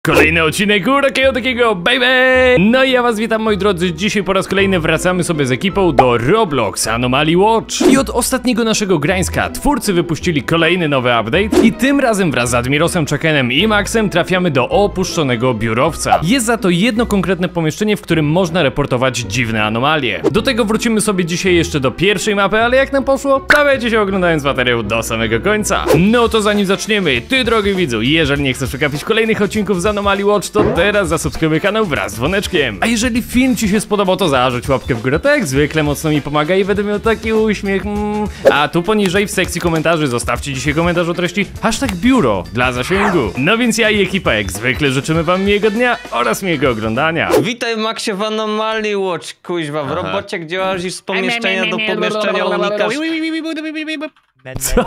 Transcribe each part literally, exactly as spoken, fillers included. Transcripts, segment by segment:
Kolejny odcinek takiego takiego baby! No i ja was witam, moi drodzy. Dzisiaj po raz kolejny wracamy sobie z ekipą do Roblox Anomaly Watch. I od ostatniego naszego grańska twórcy wypuścili kolejny nowy update i tym razem wraz z Admirosem, Chuckenem i Maxem trafiamy do opuszczonego biurowca. Jest za to jedno konkretne pomieszczenie, w którym można reportować dziwne anomalie. Do tego wrócimy sobie dzisiaj jeszcze do pierwszej mapy, ale jak nam poszło? Stawiajcie się oglądając materiał do samego końca. No to zanim zaczniemy, ty drogi widzu, jeżeli nie chcesz przegapić kolejnych odcinków z Anomaly Watch, to teraz zasubskrybuj kanał wraz z dzwoneczkiem. A jeżeli film ci się spodobał, to zarzuć łapkę w górę, tak jak zwykle mocno mi pomaga i będę miał taki uśmiech. Mm. A tu poniżej w sekcji komentarzy zostawcie dzisiaj komentarz o treści hashtag biuro dla zasięgu. No więc ja i ekipa jak zwykle życzymy wam miłego dnia oraz miłego oglądania. Witaj Maxie w Anomaly Watch, kuźwa, w robocie, gdzie łazisz z pomieszczenia do pomieszczenia, unikasz... Co?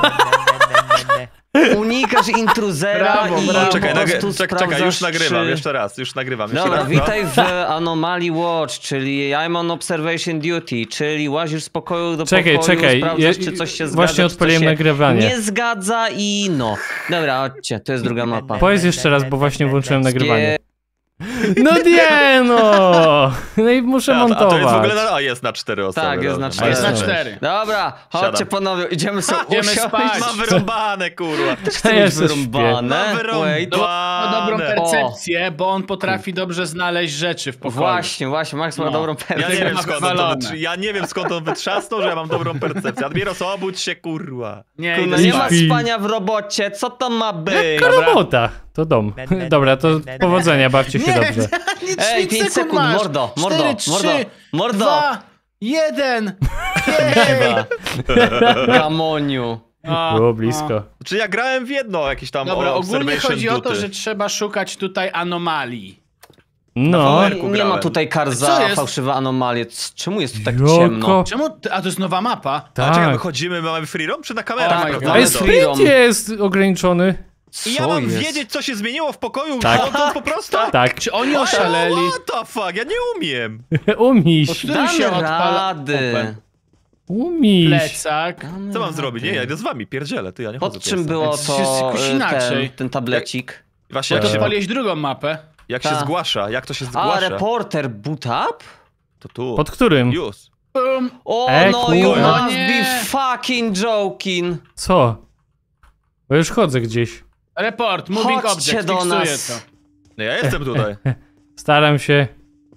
Unikasz intruzera. Brawo, i brawo. Czekaj, Czekaj, nag czekaj, czekaj, już czy... nagrywam, jeszcze raz, już nagrywam. Jeszcze Dobra, raz, witaj no. w Anomaly Watch, czyli I'm on observation duty, czyli łazisz z pokoju do Czekaj, pokoju, czekaj, sprawdzasz, ja- czy coś się zgadza, właśnie czy coś odpaliłem się nagrywanie. nie zgadza i no. Dobra, chodźcie, to jest druga mapa. Powiedz jeszcze raz, bo właśnie włączyłem nagrywanie. Gdzie- No nie no! No i muszę A, a montować. to jest w ogóle na... A, jest na cztery osoby. Tak, jest na dobra. cztery. Jest na cztery. Dobra, chodźcie Siadam. panowie, idziemy sobie Idziemy usiąść. spać. Ma wyrąbane, kurwa. Chcę Ja mieć jeszcze wyrąbane. Ma Wait. wyrąbane. Ma dobrą O. percepcję, bo on potrafi dobrze znaleźć rzeczy w pokoju. Właśnie, właśnie, Max ma No. dobrą Ja nie, percepcję. wiem, ma skąd on to wywalone. wytrzy... ja nie wiem skąd on wytrzasnął, że ja mam dobrą percepcję. Admiros, obudź się, kurwa. Nie, No idę nie ma spać. spania w robocie, co to ma być? Jaka robota? To dom. Dobra, to powodzenia, bawcie się dobrze. Ej, pięć sekund, masz. mordo, mordo, Cztery, mordo, trzy, mordo. dwa, jeden. Chyba. Gamoniu. A, Było blisko. Czy ja grałem w jedno jakieś tam Dobra, o, ogólnie observation chodzi o to, duty. że trzeba szukać tutaj anomalii. No. Na Nie ma grałem. tutaj kar Co za jest? fałszywe anomalie. C- Czemu jest tu tak Joko. ciemno? Czemu? ty- A to jest nowa mapa? A czekaj, my Tak. chodzimy, mamy free roam, czy na kamerach? Oh my sprawdzamy God. Ej, Ale to? sprint jest ograniczony. I ja Co mam jest? wiedzieć, co się zmieniło w pokoju, Tak. chodząc po prostu? Tak. Czy oni oszaleli? What the fuck, ja nie umiem. Umiś. Który się Damy odpala? rady. Open. Umiś. Plecak. Damy Co mam rady. zrobić? Nie, ja idę z wami, pierdzielę, ty, ja nie chodzę Pod tu czym jestem. było Jest to jakoś e, ten, inaczej. ten tablecik? Właśnie, Bo jak to się, odpaliłeś drugą mapę. jak się Ta. zgłasza, jak to się A, zgłasza? reporter boot up? To tu. Pod którym? Już. Bum. O, E, no you kurwa. must Nie. be fucking joking. Co? Bo już chodzę gdzieś. Report, moving Chodźcie object, do fiksuję nas. to. No ja jestem tutaj. Staram się.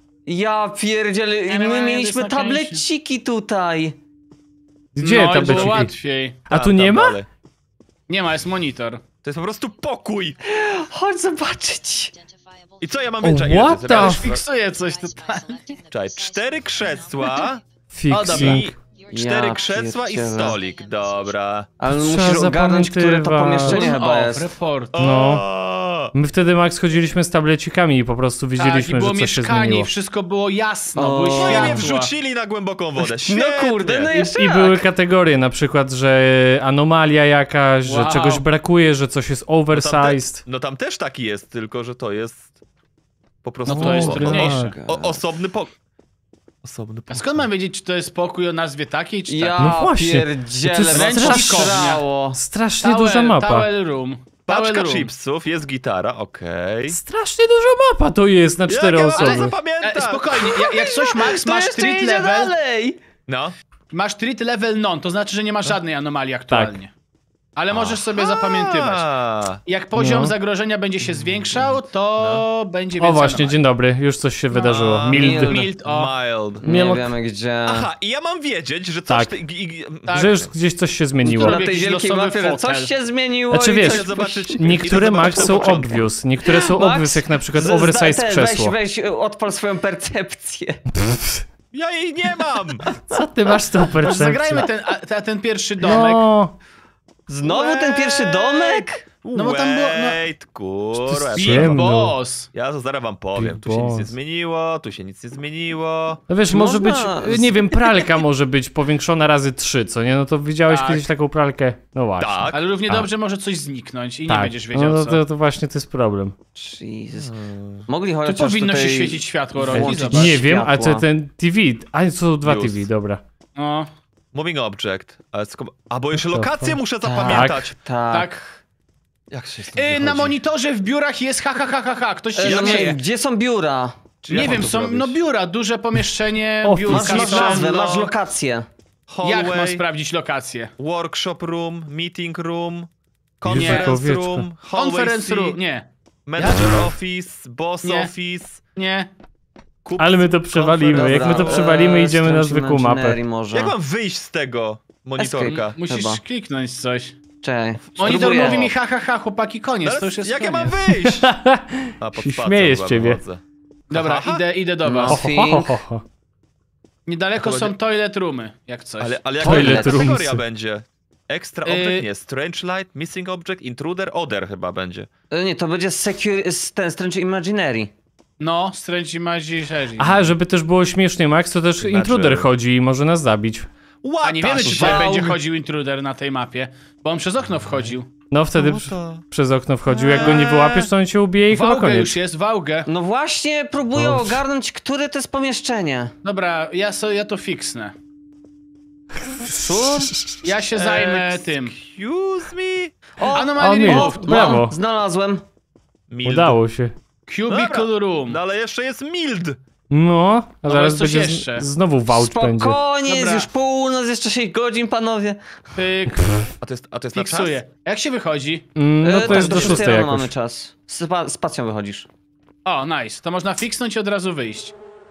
Ja pierdzielę, Nie, nie, my nie, mieliśmy to jest na tableciki tutaj. Gdzie no, i było tableciki? łatwiej. A tu Tam, nie tam ma? dalej. Nie ma, jest monitor. To jest po prostu pokój. Chodź zobaczyć. I co ja mam O, wiedzieć? what the Już f- fiksuję coś tutaj. Czekaj, cztery krzesła Fixing. i cztery Ja krzesła i pierdzielę. stolik, dobra. Ale Trzeba musisz ogarnąć, które to zapamiętywać. pomieszczenie Turn chyba off, jest. report. No. O! My wtedy, Max, chodziliśmy z tablecikami i po prostu Tak, i widzieliśmy, było że coś się mieszkanie i zmieniło. wszystko było jasno, O. były No i mnie światła. wrzucili na głęboką wodę, No świetnie. kurde, no jeszcze I jak? były kategorie, na przykład, że anomalia jakaś, że Wow. czegoś brakuje, że coś jest No tam, te, oversized. no tam też taki jest, tylko że to jest po prostu No to jest o, trudniejsze. o, osobny pokój. Osobny A pokój. skąd mam wiedzieć, czy to jest pokój o nazwie takiej, czy Ja takiej? No właśnie, pierdzielę, to jest wręcz strasznie- szrało. Strasznie duża mapa. Towel room. Towel Paczka room. chipsów, jest gitara, okej. Strasznie duża mapa to jest na cztery Jak ja mam osoby. to zapamiętać? E, spokojnie, jak, jak coś Max, To masz jeszcze street idzie level, dalej. No. masz street level non, to znaczy, że nie ma żadnej anomalii aktualnie. Tak. Ale możesz sobie zapamiętywać. A, Jak poziom No. zagrożenia będzie się zwiększał, to będzie O więcej właśnie, anomalii. dzień dobry, już coś się wydarzyło. A, Mild. mild. Mild, o. mild. Nie Mielo- wiemy gdzie. Aha, i ja mam wiedzieć, że coś... Tak. Ty, i, i, Tak. Że już gdzieś coś się zmieniło. Który- Na tej jakiś wielkiej losowy mapie, że fotel. coś się zmieniło Znaczy i wiesz, coś... Idę zobaczyć, Niektóre idę Max zobaczyć są na początku. obvious, niektóre są Max, obvious, jak na przykład z- oversize ten, krzesło. Weź, weź, odpal swoją percepcję. Ja jej nie mam! Co ty masz z tą Może percepcją? zagrajmy ten, a, ten, ten pierwszy domek. No, Znowu ten pierwszy domek? No bo tam było- no- Wait, kurwa. Big Big Ciemno. Boss. Ja to zaraz wam powiem. Big Tu się nic nie boss. zmieniło, tu się nic nie zmieniło. no wiesz, Czy może można być, z- nie wiem, pralka może być powiększona razy trzy, co nie? No to widziałeś Tak. kiedyś taką pralkę? No właśnie. Tak. Ale równie A. dobrze może coś zniknąć i nie Tak, będziesz wiedział no co. to, to właśnie to jest problem. Jesus. Mogli Tu chociaż powinno tutaj... się świecić światło, Rogi, włączyć zobacz. Nie wiem, a światła. co ten T V? A to są dwa Już. T V, dobra. No, Moving object. Ale sko- A bo jeszcze What the lokację fuck? muszę Tak, zapamiętać. tak. tak. Jak się stąd Yy, na wychodzi? monitorze w biurach jest ha, ha, ha, ha, ha. Ktoś się E, no, śmieje. gdzie są biura? Czy ja Nie mam wiem, to są zrobić? no biura, duże pomieszczenie, O, biurka Masz, masz są. nazwę, no. masz lokację. Jak mam Hallway, sprawdzić lokację? workshop room, meeting room, Jezu, conference kowieczka. room, hallway Conference C, room, nie, manager office, boss Nie. office, nie. kup... Ale my to przewalimy, jak my to Dobra, przewalimy, e, idziemy na Strange zwykłą mapę. Imaginary może. Jak mam wyjść z tego monitorka? Musisz Chyba. kliknąć coś. Czekaj. Monitor spróbuję. mówi mi ha, ha, ha, chłopaki, koniec, Ale to już jest jak ja koniec. mam wyjść? A, pod Się spacją śmieję z chyba ciebie. wychodzę. Dobra, Aha. idę, idę do No. was. Ho, ho, ho, ho, ho. Niedaleko A to są będzie- toilet roomy, jak coś. Ale, ale jaka Toilet kategoria roomsy. będzie? Extra Y- object? Nie. Strange light, missing object, intruder, other chyba będzie. E, Nie, to będzie secure, s- ten Strange Imaginary. No, Strange Imaginary. Aha, żeby też było śmiesznie, Max, to też Znaczy- intruder chodzi i może nas zabić. What A nie wiemy, czy the tutaj fuck? będzie chodził intruder na tej mapie, bo on przez okno wchodził. No wtedy No przy- to- przez okno wchodził, jak go nie wyłapiesz, to on cię ubije i chyba Wałgę koniec. już jest, wałgę. No właśnie, próbuję No. ogarnąć, które to jest pomieszczenie. Dobra, ja, so, ja to fixnę. Co? Ja się zajmę tym. Excuse me? O, Anomaly o, removed. Mild. Brawo. mam, znalazłem. Mild. Udało się. Cubicle Dobra. room. No ale jeszcze jest mild. No, a No, zaraz jest coś będzie z, jeszcze. znowu vouch będzie. Spokojnie, jest Dobra. już północ, jeszcze sześć godzin, panowie. Pyk, A to jest, a to jest na czas? fiksuję. Jak się wychodzi? Mm, No E, to tak, jest do szóstej szóstej rano jakoś. mamy czas. Spa spacją wychodzisz. O, nice. To można fiksnąć i od razu wyjść.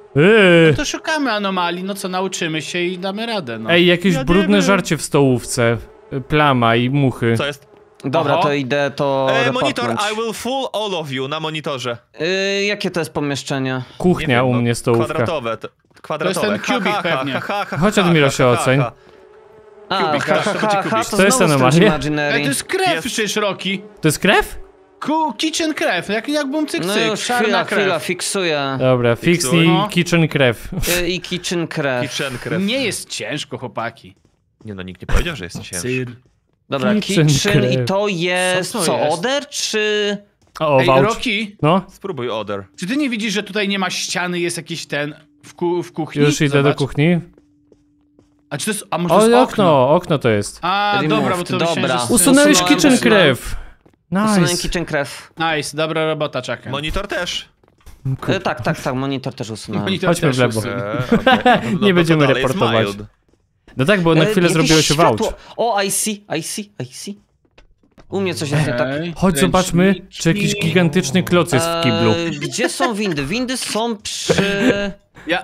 Yy. To szukamy anomalii, no co, nauczymy się i damy radę, no. Ej, jakieś Ja nie brudne wiem. żarcie w stołówce. Plama i muchy. Co jest? Dobra, Oho. to idę to E, monitor, reportnąć. I will fool all of you na monitorze. Y, jakie to jest pomieszczenie? Kuchnia Nie wiem, u no, mnie stołówka. Kwadratowe. t- kwadratowe. To jest ten Ha, ha, kubik ha, pewnie. ha, ha, ha, Chodź, ha, Admirosie, ha, ha, oceń. ha. A, Kubik, ha, tak, ha, to ha, będzie ha, kubik. to To jest znowu Strange anomalia? Imaginary. Ej, to jest krew Jest. przecież, Roki. To jest krew? Ku, kitchen krew, jak, jak bum cyk No cyk, już czarna chwila, krew. chwila, fiksuję. Dobra, fixnij No. kitchen krew. Y, I kitchen krew. Kitchen krew. Nie jest ciężko, chłopaki. Nie no, nikt nie powiedział, że jest cięższy. Dobra, Kitchen kitchen i krew. to jest Co to co, jest? oder czy... O, Ej, vouch. Roki, No, Spróbuj other. czy ty nie widzisz, że tutaj nie ma ściany, jest jakiś ten w, ku, w kuchni? już idę Zobacz. do kuchni. A czy to jest, a może to jest O, okno? okno, okno to jest. A, Removed, dobra, bo to dobra. myślałem, że... Usunąłeś Usunąłem kitchen też, no. krew. Usunąłem Nice. kitchen krew. Nice, dobra robota, czekaj. Monitor też. E, tak, tak, tak, monitor też usunąłem. Monitor Chodźmy też w lewo. usuń. E, okay. no, no Nie to będziemy dalej jest reportować. mild. No tak, bo na E, chwilę jakieś zrobiło się vouch. światło. O, I see, I see, I see. U mnie coś jest nie tak. Ej, Chodź, zobaczmy, ręczniki. czy jakiś gigantyczny kloc jest w kiblu. E, gdzie są windy? Windy są przy... Ja...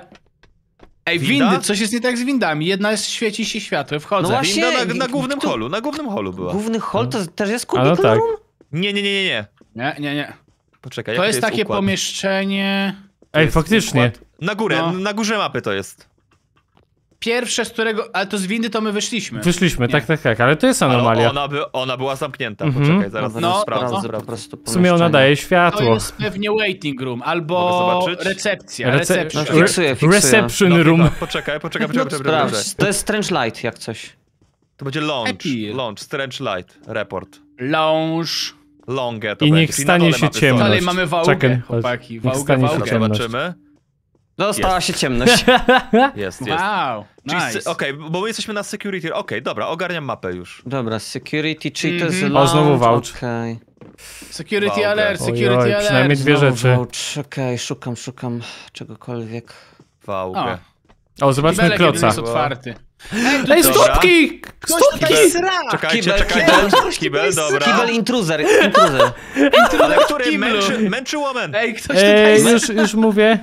Ej, Winda? windy, coś jest nie tak z windami. Jedna jest, świeci się światło, wchodzę. No właśnie. Winda na, na głównym Tu- holu, na głównym holu była. Główny hall to też jest A no kubicle tak. room? Nie, nie, nie, nie, nie. Nie, nie, nie. Poczekaj, To jaki jest takie układ? pomieszczenie... Ej, jest faktycznie. układ? Na górę, No. na górze mapy to jest. Pierwsze, z którego... Ale to z windy to my wyszliśmy. Wyszliśmy, Nie. tak, tak, tak, ale to jest Ale anomalia. ona, by, ona była zamknięta, Mhm. poczekaj, zaraz Dobra, No, sprawdzę. sprawdzę no. po prostu W sumie ona pomieszczenie. daje To światło. jest pewnie waiting room, Mogę albo zobaczyć? recepcja, Rece- reception. No, fiksuję, fiksuję. Reception No, room. no, poczekaj, poczekaj, poczekaj, poczekaj, poczekaj. Sprawdź, to jest Strange Light, jak coś. To będzie launch, Appeal. launch, strange light, report. Lounge. Longe to I będzie, niech czyli stanie na dole się mapy ciemność. są. Dalej mamy wałgę, Czekaj, chodź. chłopaki. Niech Wałgę, stanie się wałgę. ciemność. Zobaczymy. No, stała się ciemność. Jest, jest. Wow, Czyli nice. s- Okej, bo my jesteśmy na security. Okej, dobra, ogarniam mapę już. Dobra, security, czyli to jest Mhm. lounge. O, znowu vouch. Okej. Security Wałgę. alert, Oj, security oj, alert. przynajmniej dwie Znowu rzeczy. vouch. Okej, szukam, szukam czegokolwiek. Wałgę. O, zobaczmy Kibelek jeden kloca. jest otwarty. Ej, tu Ej, coś- Dobra. stópki! Ktoś Stópki! tutaj sra! Czekajcie, Kibel, czekajcie. kibel. Kibel, dobra. Kibel intruzer, intruzer. Ale który kiblu. męczy, męczy woman. Ej, ktoś tutaj Ej, sra! już, już mówię.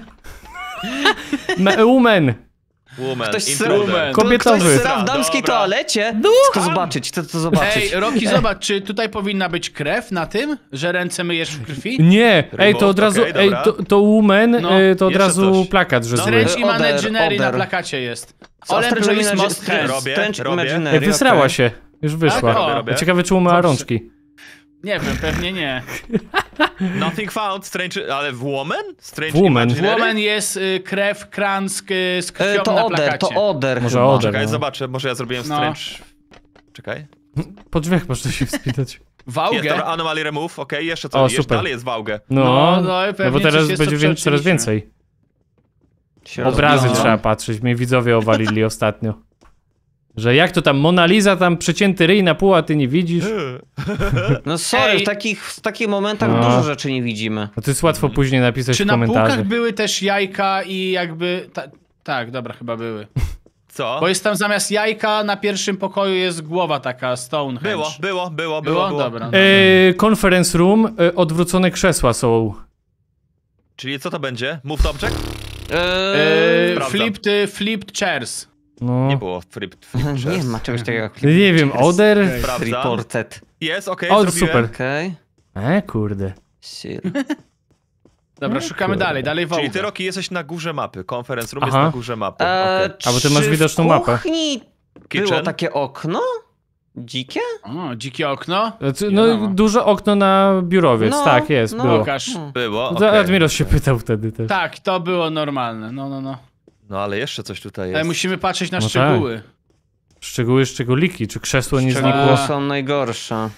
Me- Woman. Woman, Ktoś intruder. sra- Kobietowy. Ktoś sra w damskiej Dobra. toalecie? No. Chcę to zobaczyć, chcę to zobaczyć. Ej, Roki, zobacz, czy tutaj powinna być krew na tym, że ręce myjesz w krwi? Nie, ej, to od Remote, razu, okej, ej, dobra. to, to woman, No, e, to od jeszcze razu coś. plakat, że No. zły. Strange Oder, Imaginary na oder. plakacie jest. Co, All Strange employees Imaginary- must have. Robię, Strange robię. Imaginary, Ej, wysrała okej. się. Już wyszła. Tak, o. Robię, robię. Ciekawe, czy umyła Dobrze. rączki. Nie wiem, pewnie nie. Nothing found, strange, ale w woman? Strange Woman. imaginary? Woman jest y, krew, kran z, y, z krwią E, na to oder, plakacie. to oder Może chyba. oder. Czekaj, No. zobaczę, może ja zrobiłem No. strange... Czekaj. Po drzwiach można się wspinać. Jest, Wałgę? dobra, anomaly remove, okej, jeszcze co, O, jeszcze super. dalej jest wałgę. No, No, no, no pewnie bo teraz coś jest, będzie co wię- coraz przeoczyliśmy. więcej. Się Obrazy rozbiło. trzeba patrzeć, mnie widzowie owalili ostatnio. Że jak to tam Mona Lisa, tam przecięty ryj na pół, a ty nie widzisz? No sorry, Ej. w takich, w takich momentach No. dużo rzeczy nie widzimy. No to jest łatwo później napisać Czy w na komentarzu. półkach były też jajka i jakby... Ta... Tak, dobra, chyba były. Co? Bo jest tam zamiast jajka na pierwszym pokoju jest głowa taka Stonehenge. Było, było, było, było, Było? było. Dobra. No, E, conference room, e, odwrócone krzesła są. Czyli co to będzie? Moved object? Eee, Yy, Sprawdzam. flipped, flipped chairs. No. Nie było flip, flip nie chairs. ma czegoś takiego jak Nie wiem, oder? Sprawdzam. reported. Jest, okej, O, zrobiłem. super. Okej. E, kurde. Shit. Dobra, szukamy kurde. dalej, dalej Czyli wołga. ty, Roki, jesteś na górze mapy. Conference room Aha. jest na górze mapy. Eee, Okej. A, bo ty masz czy widoczną w mapę. kuchni było Kitchen? takie okno? Dzikie? O, dzikie okno. Znaczy, Wiadomo. no, duże okno na biurowiec, No, tak, jest, no. było. Pokaż. Hmm. Było, To okej. Admiros się pytał wtedy też. Tak, to było normalne. No, no, no. No ale jeszcze coś tutaj Ale jest. musimy patrzeć na No szczegóły. Szczegóły, szczególiki, czy krzesło nie Szczegóły. znikło? To są najgorsze.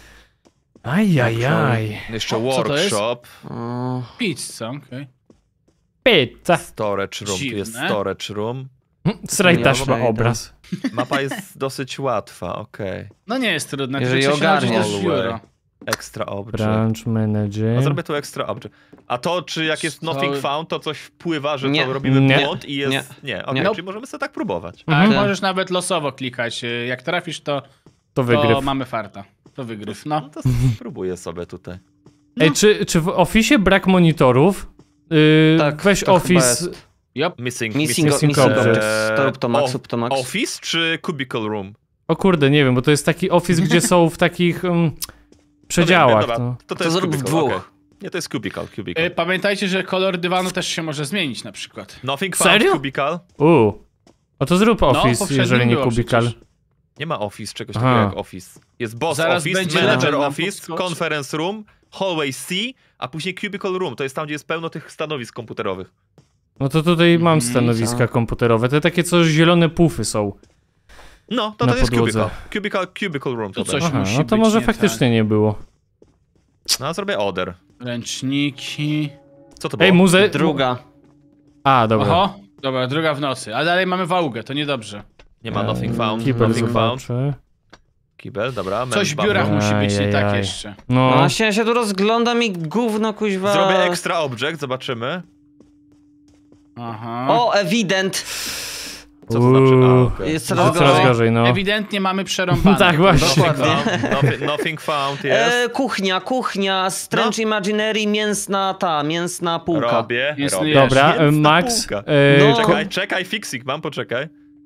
Ajajaj. Jeszcze Co to jest? workshop. O, Pizza, okej. Pizza. Storage room, tu jest Dziwne. storage room. Sraj Nie taśma obejdę. obraz. Mapa jest dosyć łatwa, okej. No nie jest trudne, Jeżeli tylko trzeba się nauczyć ogarniesz. też biuro. Extra object. Branch manager. No zrobię tu extra object. A to, czy jak jest Co? nothing found, to coś wpływa, że Nie. to robimy Nie. błąd i jest... Nie. Nie, okej, Nie. czyli możemy sobie tak próbować. Tak, Mhm. możesz nawet losowo klikać. y, Jak trafisz, to, To to wygryw. mamy farta. To wygryw, No no. to spróbuję sobie tutaj. Ej, czy, czy w Office brak monitorów? Yy, Tak, weź to chyba Office. jest. Yep. Missing, Missing, Missing missing object. objects. To rób to max, o- rób to max. Office czy cubicle room? O kurde, nie wiem, bo to jest taki Office, gdzie są w takich um, przedziałach. Dobra, No. to, to To jest zrób w cubicle, dwóch. okej. Nie, to jest cubicle, cubicle. Y, Pamiętajcie, że kolor dywanu też się może zmienić na przykład. Nothing found, Serio? cubicle. U. O to zrób No, Office, poprzednim jeżeli nie było Kubical. przecież. Nie ma office, czegoś Aha. takiego jak office. Jest boss Zaraz office, będzie manager nam office, podskoczy. conference room, hallway C, a później cubicle room. To jest tam, gdzie jest pełno tych stanowisk komputerowych. No to tutaj mam Mhm, stanowiska co? komputerowe. Te takie, co zielone pufy są. No, to Na to jest podłodze. cubicle. Cubicle, cubicle room to Tu coś będzie. Aha, musi no to być może nie faktycznie nie było. No, a zrobię order. Ręczniki. Co to było? Ej, muze... Druga. A, dobra. Oho, dobra, druga w nocy. A dalej mamy waługę, to niedobrze. Nie ma nothing found, Kibel nothing found. zobaczę. Kibel, dobra. Coś w man- biurach bubble. musi być nie tak Ajajaj. jeszcze. No No, właśnie, ja się tu rozglądam i gówno kuźwa. Zrobię extra object, zobaczymy. Aha. O, ewident. Co to znaczy? A, Uuu. okej. Jest no, coraz coraz gorzej. gorzej, no. Ewidentnie mamy przerąbane. Tak, właśnie. Nothing Dokładnie. found, nothing, nothing found jest. E, kuchnia, kuchnia, Strange No. Imaginary, mięsna ta, mięsna półka. Robię, Jest robię. nie- Dobra, Świetna e, Max. półka. E, No. ko- Czekaj, czekaj, fixik mam, poczekaj.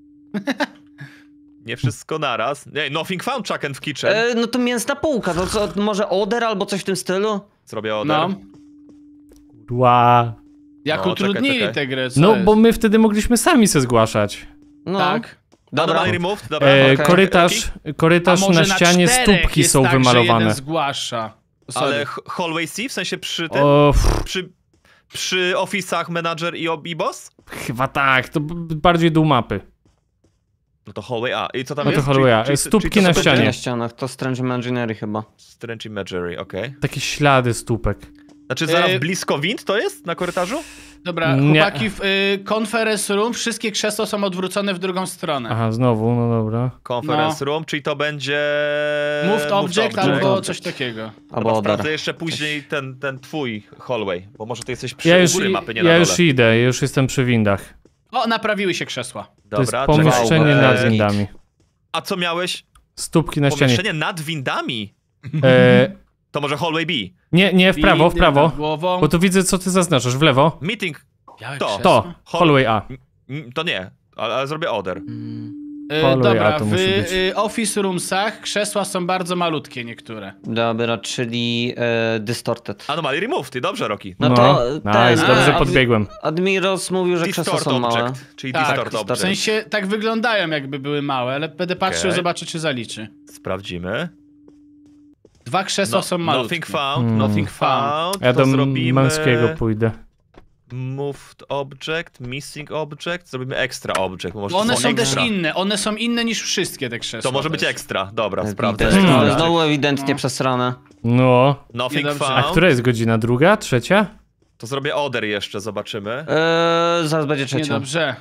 Nie wszystko naraz. Nie, nothing found chicken w kitchen. E, no to mięsna półka, to co, może oder albo coś w tym stylu? Zrobię order. No. Ła. Jak No, utrudnili czekaj, czekaj. tę grę, co No, jest? bo my wtedy mogliśmy sami se zgłaszać. No. Tak. Dobra. Anomaly removed, dobra. E, okej. korytarz A korytarz może na ścianie czterech stópki jest są tak, że wymalowane. jeden zgłasza. Sorry. Ale h- hallway C, w sensie przy tym, O, pff, przy, przy office'ach manager i, ob- i boss? chyba tak, to b- bardziej dół mapy. No to hallway A. I co tam No to jest? hallway A. Czyli- czyli- Stópki czyli to na są ścianie. Na ścianach, to Strange Imaginary chyba. Strange Imagery, okej. Takie ślady stópek. Znaczy zaraz E, blisko wind to jest na korytarzu? Dobra, Nie. chłopaki, w y, conference room wszystkie krzesła są odwrócone w drugą stronę. Aha, znowu, no dobra. Conference room, czyli to będzie... Moved object albo object. coś takiego. Albo Dobra, oder. sprawdzę jeszcze później ten, ten twój hallway, bo może ty jesteś przy Ja już, góry mapy, nie ja na już dole. idę, już jestem przy windach. O, naprawiły się krzesła. To jest Dobra, pomieszczenie czekaj. nad Eee, windami. A co miałeś? Stópki na ścianie. Pomieszczenie nad windami? E, To może hallway B. nie, nie, w prawo, w Windy prawo. nad głową. Bo tu widzę, co ty zaznaczasz. W lewo. Meeting, Białe to, krzesła? To, hallway A. mm, to nie, ale, ale zrobię order. Y, Hallway, dobra, a to w musi być. y, office roomsach krzesła są bardzo malutkie niektóre. Dobra, czyli e, distorted. Anomaly removed, ty dobrze, Roki. No, No, to ten, nice, dobrze a, podbiegłem. Admiros mówił, że krzesła Distort są małe. object, czyli Tak, distort distort. W object. sensie tak wyglądają jakby były małe, ale będę patrzył, Okej. zobaczę czy zaliczy. Sprawdzimy. Dwa krzesła No, są malutkie. nothing found, Hmm. nothing found. Ja to do zrobimy... męskiego pójdę. Moved object, missing object, zrobimy extra object. Bo może Bo one to są extra. też inne, one są inne niż wszystkie te krzesła. To może być też. ekstra, dobra, sprawdzę. Ewidentnie. Extra Hmm. object. Znowu ewidentnie No. przesrane. No. Nothing Niedobrze. A found. która jest godzina? Druga? Trzecia? To zrobię order jeszcze, zobaczymy. Eee, zaraz będzie trzecia. Niedobrze.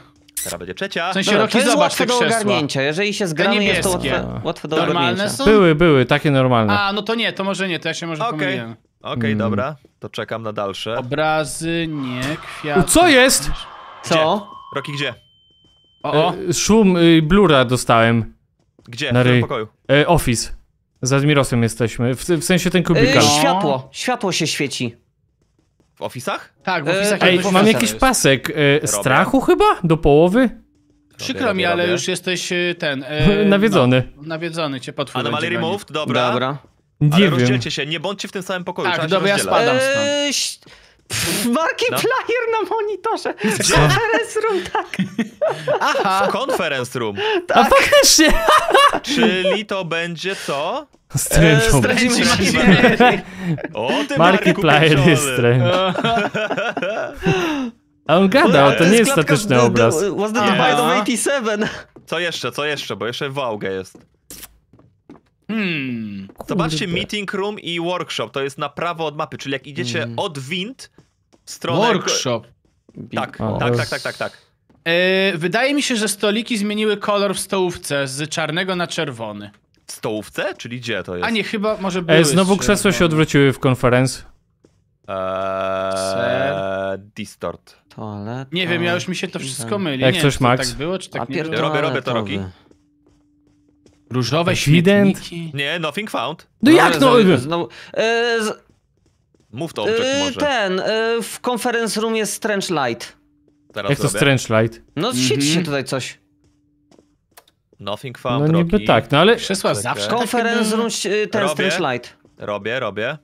Teraz będzie trzecia. W sensie Dobra, Roki, to jest zobacz łatwe te do krzesła. ogarnięcia. Jeżeli się zgramy, jest to niebieskie. łatwe, łatwe do Normalne ogarnięcia. są? Były, były, takie normalne. A, no to nie, to może nie, to ja się może Okej, pomyliłem. okej, Mm. dobra. To czekam na dalsze. Obrazy, nie, kwiaty. Co jest? Co? Roki, gdzie? O, o. E, szum, y, blura dostałem. Gdzie? Na W którym ryj. pokoju? E, office. Z Admirosem jesteśmy, w, w sensie ten Yy, kubikal. No. światło. Światło się świeci. W ofisach? Tak, w E, opisach Ej, Ej, jakby mam profesor jakiś jest. pasek. E, strachu chyba? Do połowy? Przykro Robię, mi, ale robię. już jesteś e, ten... E, Nawiedzony. No, nawiedzony cię potwór Anomaly będzie gonił. removed, dobra. Dobra. Nie Ale wiem. rozdzielcie się, nie bądźcie w tym samym pokoju. Tak, trzeba dobra, się ja rozdzielać. spadam. stąd. Eee, ś- pff, Markiplier na monitorze. Gdzie? Conference room, tak. Aha! Conference room. A faktycznie! Czyli to będzie co? Strange home. Stracimy Strange Markiplier. O, ty Markiplier Marku jest pieczony. strange. A on gada, to nie jest klatka statyczny z- the- obraz. Was the Nie. divide of Aha. osiemdziesiąt siedem. Co jeszcze, co jeszcze? Bo jeszcze Wałga jest. Hmm. Zobaczcie, Kurde. meeting room i workshop. To jest na prawo od mapy, czyli jak idziecie Mm. od wind w stronę... Workshop. Tak, A, tak, to tak, tak, tak, tak. E, wydaje mi się, że stoliki zmieniły kolor w stołówce z czarnego na czerwony. W stołówce? Czyli gdzie to jest? A nie, chyba może były E, znowu z krzesła się czerwonym. odwróciły w konferenc. Eee, distort. Toaleta. Nie wiem, ja już mi się to wszystko myli. Jak nie coś, wiem, czy Max? tak było, czy tak nie Papier było. Robię, robię to, toaletowy. Roki. Różowe Ewident. śmietniki. Nie, nothing found. No jak no? Znowu- znowu- e, z- Mów to object e, może. Ten, e, w conference room jest strange light. Teraz Jak to zrobię. strange light? No Mhm. świeci się tutaj coś. Nothing No found, niby Roki. tak, no ale... Krzesła Czekaj. zawsze takie Conference były. room, e, ten Robię. strange light. Robię, robię.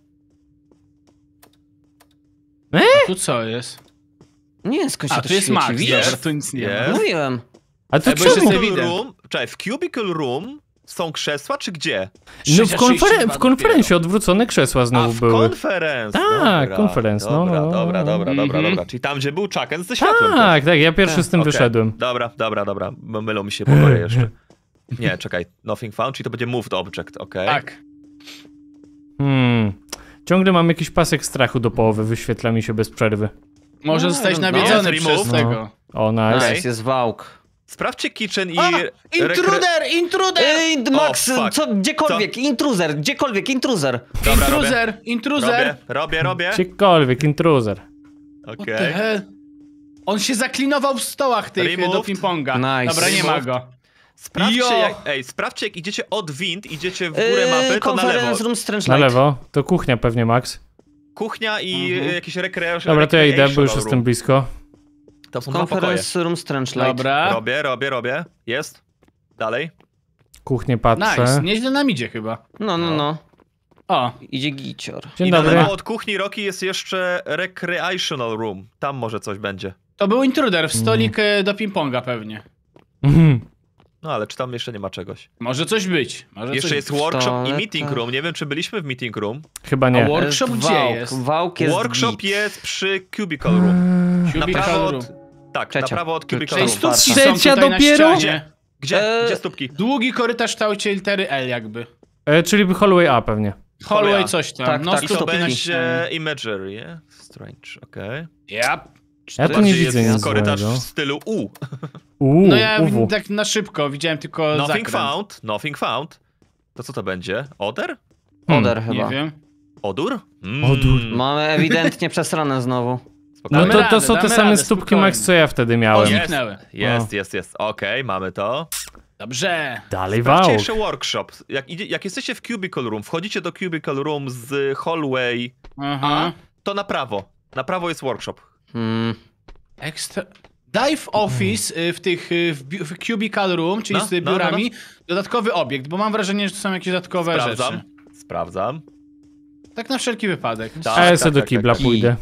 A tu co jest? Nie, skąd się A, to tu jest świeci, Max, widzisz? dobra, tu nic nie ma. Jest. Mówiłem. A to Ej, bo jeszcze czemu? sobie- Cubicle ewident. room, czekaj, w cubicle room są krzesła, czy gdzie? No w, trzydzieści konferen dwa w konferencie odwrócone krzesła A, znowu w były. konferenc. Tak, dobra, konferenc, no, Dobra, no, no. dobra, dobra, dobra, Mhm. dobra. Czyli tam, gdzie był Chucken ze światłem. Tak, tak, ja pierwszy z tym Okej. wyszedłem. Dobra, dobra, dobra. M- Mylą mi się pokoje jeszcze. Nie, czekaj. Nothing found, czyli to będzie moved object, okej. Tak. Hmm. Ciągle mam jakiś pasek strachu do połowy, wyświetla mi się bez przerwy. Może No, zostać no. nawiedzony Jest przez remove. tego. O, nice. Okej. Jest, jest wałk. Sprawdźcie kitchen i... A! rekre- Intruder! Intruder! Ej, Max, O, fuck. co, gdziekolwiek, intruzer, gdziekolwiek, intruzer. Dobra, robię. Intruzer! Intruzer! Robię, robię, robię. Gdziekolwiek, intruzer. What the Okej. hell? On się zaklinował w stołach tych Removed. do ping-ponga. Nice. Dobra, nie ma Removed. go. Sprawdźcie, Jo. jak, ej, sprawdźcie, jak idziecie od wind, idziecie w górę Yy, mapy, to na lewo. conference room strange Na light. lewo, to kuchnia pewnie, Max. Kuchnia i Mhm. e, jakieś recreation. Dobra, to ja idę, bo już recreational jestem room. blisko. To są dwa pokoje. Conference room strange light. Dobra. Robię, robię, robię. Jest. Dalej. Kuchnię patrzę. Nice, nieźle nam idzie chyba. No, no, no. O, Idzie gicior. Dzień I na dobry. lewo od kuchni Roki jest jeszcze recreational room. Tam może coś będzie. to był intruder w stolik e, do ping-ponga pewnie. Mhm. No ale czy tam jeszcze nie ma czegoś? Może coś być. Może Jeszcze coś jest być. workshop i Toaleta. meeting room. Nie wiem, czy byliśmy w meeting room. Chyba A nie. workshop Jest gdzie wałk. jest? Wałk jest Workshop git. jest przy cubicle room. Na Cubicle prawo room. od... Tak, Trzecia. na prawo od cubicle Trzecia. room. Czyli stópki Trzecia są tutaj dopiero? na ścianie. Gdzie? Eee, Gdzie stópki? Długi korytarz w kształcie litery L jakby. E, czyli hallway A pewnie. Hallway Cholera. coś tam. Tak, no tak, I to stópki na będzie ścianie. imagery, nie? Strange, okej. Yep. Ja tu nie Bardziej widzę jest nic korytarz złego. w stylu U. Uuu, No ja uwu. tak na szybko widziałem tylko Nothing zakręt. found, nothing found. To co to będzie? Oder? Hmm. Oder Nie chyba. wiem. Odór? Mm. Odór. Mamy ewidentnie przesrane znowu. No Spokojnie. to, to radę, są te damy same radę, stópki, spokojnie. Max, co ja wtedy O, miałem. jest. zniknęły. Jest, jest, jest. Okej, mamy to. Dobrze. Dalej Sprawdźcie wałk. jeszcze workshop. Jak, idzie, jak jesteście w cubicle room, wchodzicie do cubicle room z hallway Aha. A, to na prawo. Na prawo jest workshop. Hmm. Ekstra... Dive Office y, w tych, y, w, bi- w Cubicle Room, czyli No, z no, no, biurami, dodatkowy obiekt, bo mam wrażenie, że to są jakieś dodatkowe Sprawdzam. rzeczy. Sprawdzam. Tak na wszelki wypadek. Tak, A ja tak, sobie do tak, kibla tak. pójdę.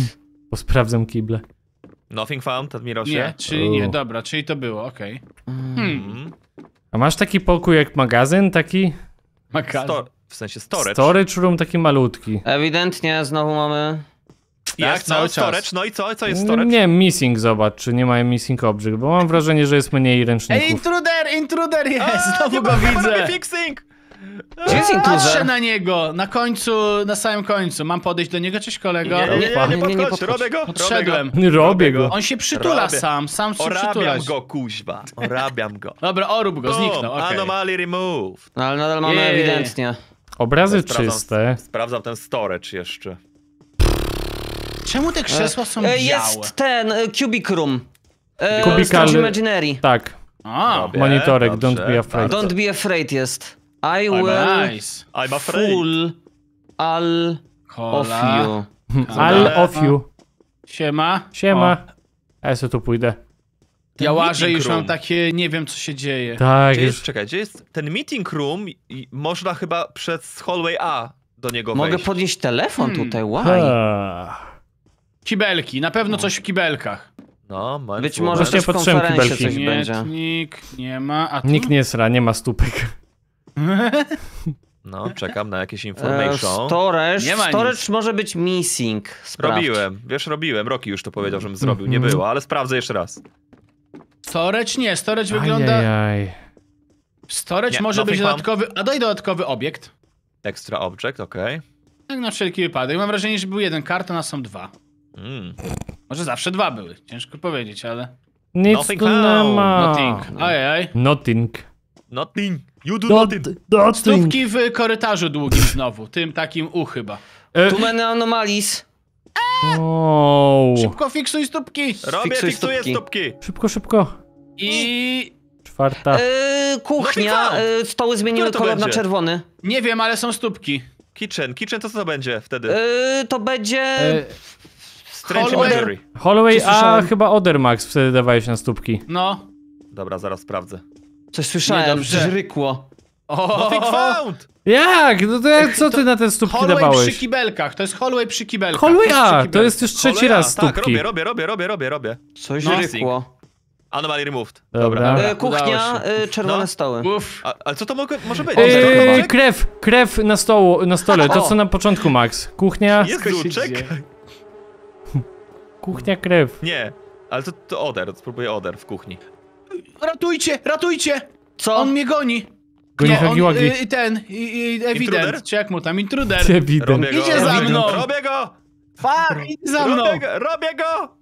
Bo sprawdzam kible. Nothing found, Admirosie. Nie, czyli nie, U. dobra, czyli to było, okej. Hmm. Mm. A masz taki pokój jak magazyn, taki Makazyn. Sto w sensie storage. storage room, taki malutki. Ewidentnie znowu mamy... Jak Tak, cały no, czas. storage? No i co? Co jest Nie, storage? nie, missing, zobacz, czy nie mają missing object, bo mam wrażenie, że jest mniej Ej, ręczników. intruder, intruder jest, A, znowu nie go ma- widzę. robię fixing! Gdzie jest Patrzę intruder? na niego, na końcu, na samym końcu. Mam podejść do niego, cześć kolego? Nie, nie, nie, nie, nie, nie nie podchodź, podchodź. robię go, Podszedłem. robię Robię go. On się przytula Robię. sam, sam się Orabiam przytulać. go, kuźwa, orabiam go. Dobra, orób go, zniknął, Boom, okej. Anomaly removed. No ale nadal mamy Jej. ewidentnie. Obrazy Sprawdzam- czyste. Sprawdzam ten storage jeszcze. Czemu te krzesła są E, białe? Jest ten, e, Cubic Room. E, Cubical- Strange Imaginary. Tak. A, Robię, Monitorek, don't dobrze, be afraid. bardzo. Don't be afraid jest. I I'm will nice. I'm afraid. full all of Hola. you. All of you. Siema. Siema. O, A ja sobie tu pójdę. ja łażę meeting już mam room. takie, nie wiem co się dzieje. Tak, Gdzie jest, już. czekaj, gdzie jest ten meeting room? I można chyba przez hallway A do niego Mogę wejść. podnieść telefon Hmm. tutaj, why? Ha. Kibelki, na pewno coś w kibelkach. No, mindful. Być może Właśnie też w patrzyłem konferencji kibelki. coś będzie. Śmietnik, nie ma, a tu? Nikt nie sra, nie ma stópek. No, czekam na jakieś E, information. storage, Nie ma storage nic. może być missing. Sprawdź. Robiłem, wiesz, robiłem. Rocky już to powiedział, żebym zrobił. Nie Mhm. było, ale sprawdzę jeszcze raz. Storage nie, storage wygląda... Ajajaj. Storage Nie, może być nothing dodatkowy, a daj dodatkowy obiekt. Extra object, okej. Tak na wszelki wypadek. Mam wrażenie, że był jeden karton, a są dwa. Mm. Może zawsze dwa były, ciężko powiedzieć, ale... Nic Nothing tu nie found. ma. Nothing. Ajaj. Nothing. Nothing. You do Not, nothing. nothing. Stópki w korytarzu długim znowu, tym takim U chyba. E, Too many anomalies. o. Szybko fiksuj stópki! Robię, Fiksuj fiksuję stópki. stópki. Szybko, szybko. I... Czwarta. E, kuchnia, Nothing found. e, stoły zmieniły Który to kolor na będzie? czerwony. Nie wiem, ale są stópki. Kitchen, kitchen to co to będzie wtedy? E, to będzie... E, Strange Hallway. Imagery. Holloway, Czy a słyszałem? chyba Odermax wtedy dawałeś na stópki. No. Dobra, zaraz sprawdzę. Coś słyszałem, Niedobrze. żrykło. O, Nothing found! Jak? No to jak, co ty na te stópki Hallway przy dawałeś? kibelkach, to jest hallway przy kibelkach. Holloway jest przy A, to kibelkach. jest już trzeci Cholera, raz Tak, stópki. robię, robię, robię, robię, robię, robię. Coś No. żrykło. Anomaly removed. Dobra. E, kuchnia, Udało się. e, czerwone No. stoły. Uff. A, ale co to mogę, może być? Eee, Jest krew, krew na, stołu, na stole, to O. co na początku, Max. Kuchnia, Jezu, Wszystko się czekaj. dzieje. kuchnia, krew. Nie, ale to, to oder, spróbuję oder w kuchni. Ratujcie, ratujcie! Co? On mnie goni. Goni Nie, on, Hagiwagi. y, ten, y, y, ewident, Intruder? czy jak mu tam, intruder. Ewident. Robię go, Idzie za robię mną. go, robię go! Fuck, idź za mną. Robię go, robię go!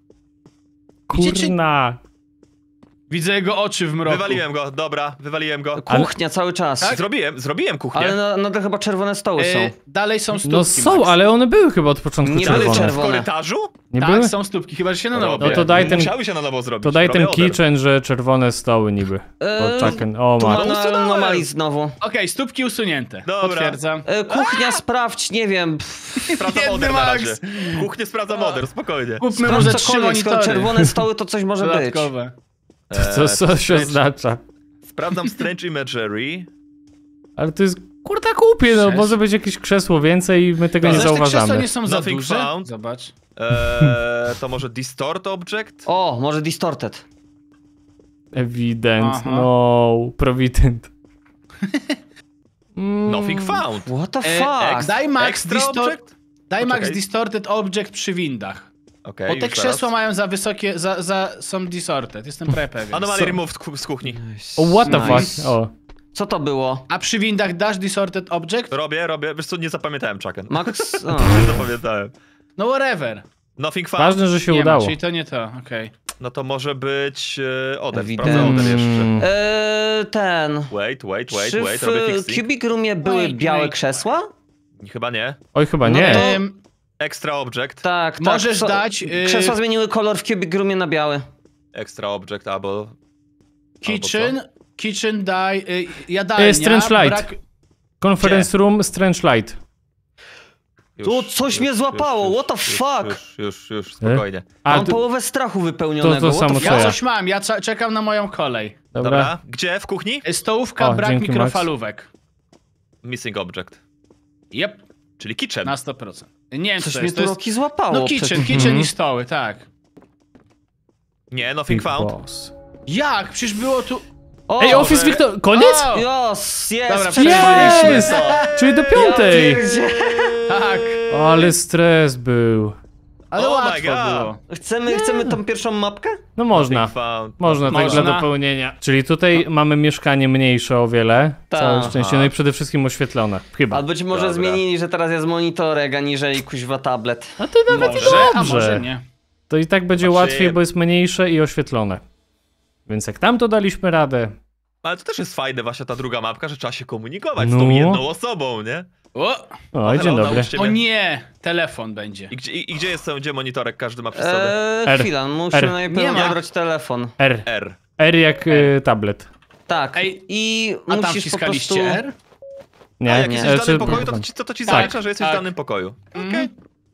Kurna. Widzę jego oczy w mroku. Wywaliłem go, dobra, wywaliłem go. Kuchnia cały czas. Tak? Zrobiłem, zrobiłem kuchnię. Ale na- nadal chyba czerwone stoły są. E, dalej są stópki, No są, Max. ale one były chyba od początku Nie Ale były czy czerwone. w czerwone. korytarzu? Nie Tak, były? są stópki, chyba że się na nowo Robię. No to daj ten- Musiały się na nowo zrobić. To daj ten Robię oder. kitchen, że czerwone stoły niby. Eee, O, Chucken. O, Tu ma. ma na usunąłem. anomalii znowu. Okej, stópki usunięte. Dobra. Potwierdzam. E, kuchnia, sprawdź, nie wiem. Pff, Sprawdzam Biedny oder na razie. Max. Kuchnię sprawdzam oder, spokojnie. Kupmy mu sprawdź ze trzy cokolwiek, skoro monitory. czerwone stoły to coś może być. Dodatkowe. Co, co się Strange- oznacza? Sprawdzam Strange Imagery. Ale to jest kurta głupie, no Krzes- może być jakieś krzesło więcej i my tego nie Zresztą te krzesła zauważamy. nie są za Nothing duże. found. Zobacz. Eee, to może Distort Object? O, może distorted. Ewident, Aha. no, provident. Mm, Nothing found. What the E, fuck? Daj Max, Extra distor Object? daj Max Poczekaj. Distorted Object przy windach. Okej, Bo te już krzesła zaraz. mają za wysokie, za, za, są distorted, jestem prawie pewien. Anomaly Co? removed ku- z kuchni. O, what the Nice. fuck? O. Co to było? A przy windach dasz Distorted Object? Robię, robię. Wiesz co, nie zapamiętałem, Chucken. Max? O. Nie zapamiętałem. No whatever. Nothing found. Ważne, że się Nie udało. ma, czyli to nie to, okej. No to może być e, oder. Ewident. Sprawdzę oder jeszcze. Mm, Eee, ten. Wait, wait, wait, Czy wait, w robię e, fixing. Cubic Roomie były Wait, białe wait. krzesła? Chyba nie. Oj, chyba No nie. to- Em, Extra object. Tak, tak. Możesz Co- dać, y- Krzesła zmieniły kolor w Cubic Roomie na biały. Extra object albo... kitchen, kitchen daj, y, jadalnia. E, Strange Light. Brak... Conference room, strange light. Już, Tu coś mnie złapało, what the już, fuck? Już, już, już, spokojnie. A, Mam ty, połowę strachu wypełnionego. To- to what samo the co Ja ja. fuck? coś mam, ja ca- czekam na moją kolej. dobra. Dobra. Gdzie? W kuchni? Y, Stołówka, O, brak dzięki, mikrofalówek. Missing object. Yep, Czyli kitchen. na sto procent. Nie wiem, co Coś to mnie jest. tu To jest... Roki złapało. No kitchen, przed- kitchen Mhm. i stoły, tak. Nie, nothing Big found. boss. Jak? Przecież było tu... O, Ej, Office Victor, koniec? O! Jos, jest, Dobra, przeżyliśmy Jest! to. Czyli do Ja piątej. pierdzie- Tak. Ale stres był. Ale Oh my łatwo God. było. Chcemy, chcemy tą pierwszą mapkę? No można. Nothing found. Można tak Można. dla dopełnienia. Czyli tutaj mamy mieszkanie mniejsze o wiele. Tak. Całe szczęście. No i przede wszystkim oświetlone. Chyba. A być może Dobra. zmienili, że teraz jest monitorek, aniżeli kuźwa tablet. A to nawet Może, a dobrze. może nie. To i tak będzie Znaczy- łatwiej, bo jest mniejsze i oświetlone. Więc jak tam to daliśmy radę. Ale to też jest fajne właśnie ta druga mapka, że trzeba się komunikować z No. tą jedną osobą, nie? O, O, dzień Hello, dobry. nauczcie o mnie. nie, telefon będzie. I gdzie, i, i gdzie jest gdzie monitorek każdy ma przy sobie? Eee, R. chwila, musimy R. najpierw Nie ma. wybrać telefon. R. R. R jak y, tablet. Tak, Ej, i A tam musisz po prostu... wciskaliście R? Nie, A jak e, jesteś w czy- danym pokoju, to, to, ci- to, to ci Tak. zaznacza, że jesteś Tak. w danym pokoju. Mhm.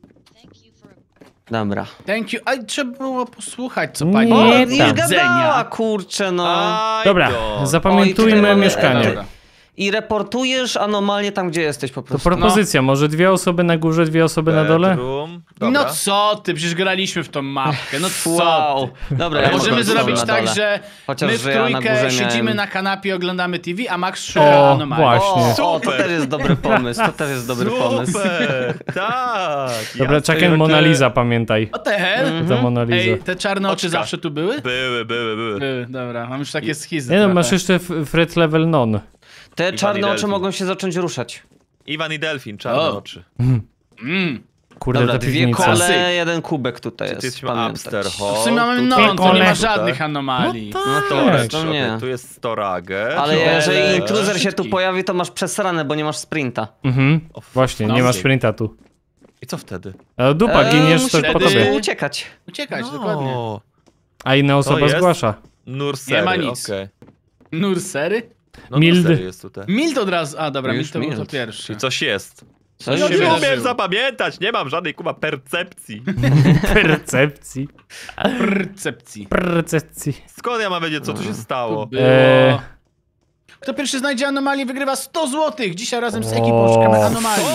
Dobra. Thank you. A trzeba było posłuchać, co Nie, pani O, tam. już gadała, jedzenia. kurczę, no. Aj, Dobra, go. Oj, tutaj zapamiętujmy mamy- mieszkanie. Dobra. I reportujesz anomalię tam, gdzie jesteś po To prostu. propozycja, może dwie osoby na górze, dwie osoby na dole? Bedroom. Dobra. No co ty, przecież graliśmy w tą mapkę, no co Wow. ty. Dobra, Ale ja Możemy mogę zrobić na tak, dole. że Chociaż, my w że ja na trójkę górze siedzimy miałem- na kanapie i oglądamy T V, a Max szuka O, anomalii. właśnie. O, o, to Super. też jest dobry pomysł, to też jest dobry pomysł. Super, tak. Dobra, ja czekaj, tylko- Mona Lisa, pamiętaj. What the hell? To Mona Ej, Lisa. te czarne oczy Oczka. zawsze tu były? Były, były, były. Były, dobra, mam już takie schizy Nie no, trochę. masz jeszcze f- Fred level non. Te czarne oczy Delphi. mogą się zacząć ruszać. Iwan i Delfin, czarne O. oczy. Mm. Kurde, Dobra, ta dwie piwnica. kole, Klasyk. jeden kubek tutaj Tu jest, jesteśmy pamiętać. upster W hall. sumie mamy tu- no, Tylko to nie ma tutaj. żadnych anomalii. No No to Storage, to okej, nie. tu jest storage. Ale tu- jeżeli Ale- intruder się tu Szybki. pojawi, to masz przesrane, bo nie masz sprinta. Mhm, właśnie, nie no. masz sprinta tu. I co wtedy? A dupa, Eee, giniesz musisz to po wtedy- tobie. uciekać. Uciekać, dokładnie. No. A inna osoba jest? zgłasza. Nursery, Nie ma nic. okej. Nursery? No, Mild. Nursery jest tutaj. Mild od razu, a dobra, Już Mild to był to Mild. pierwszy. Czyli coś jest. Coś No No się nie umiem wydarzyło. zapamiętać, nie mam żadnej kuba percepcji. Percepcji. Percepcji. Percepcji. Skąd ja mam wiedzieć, co tu się stało? Było. Eee. Kto pierwszy znajdzie anomalię, wygrywa sto złotych. Dzisiaj razem z O. ekipą szukamy anomalii.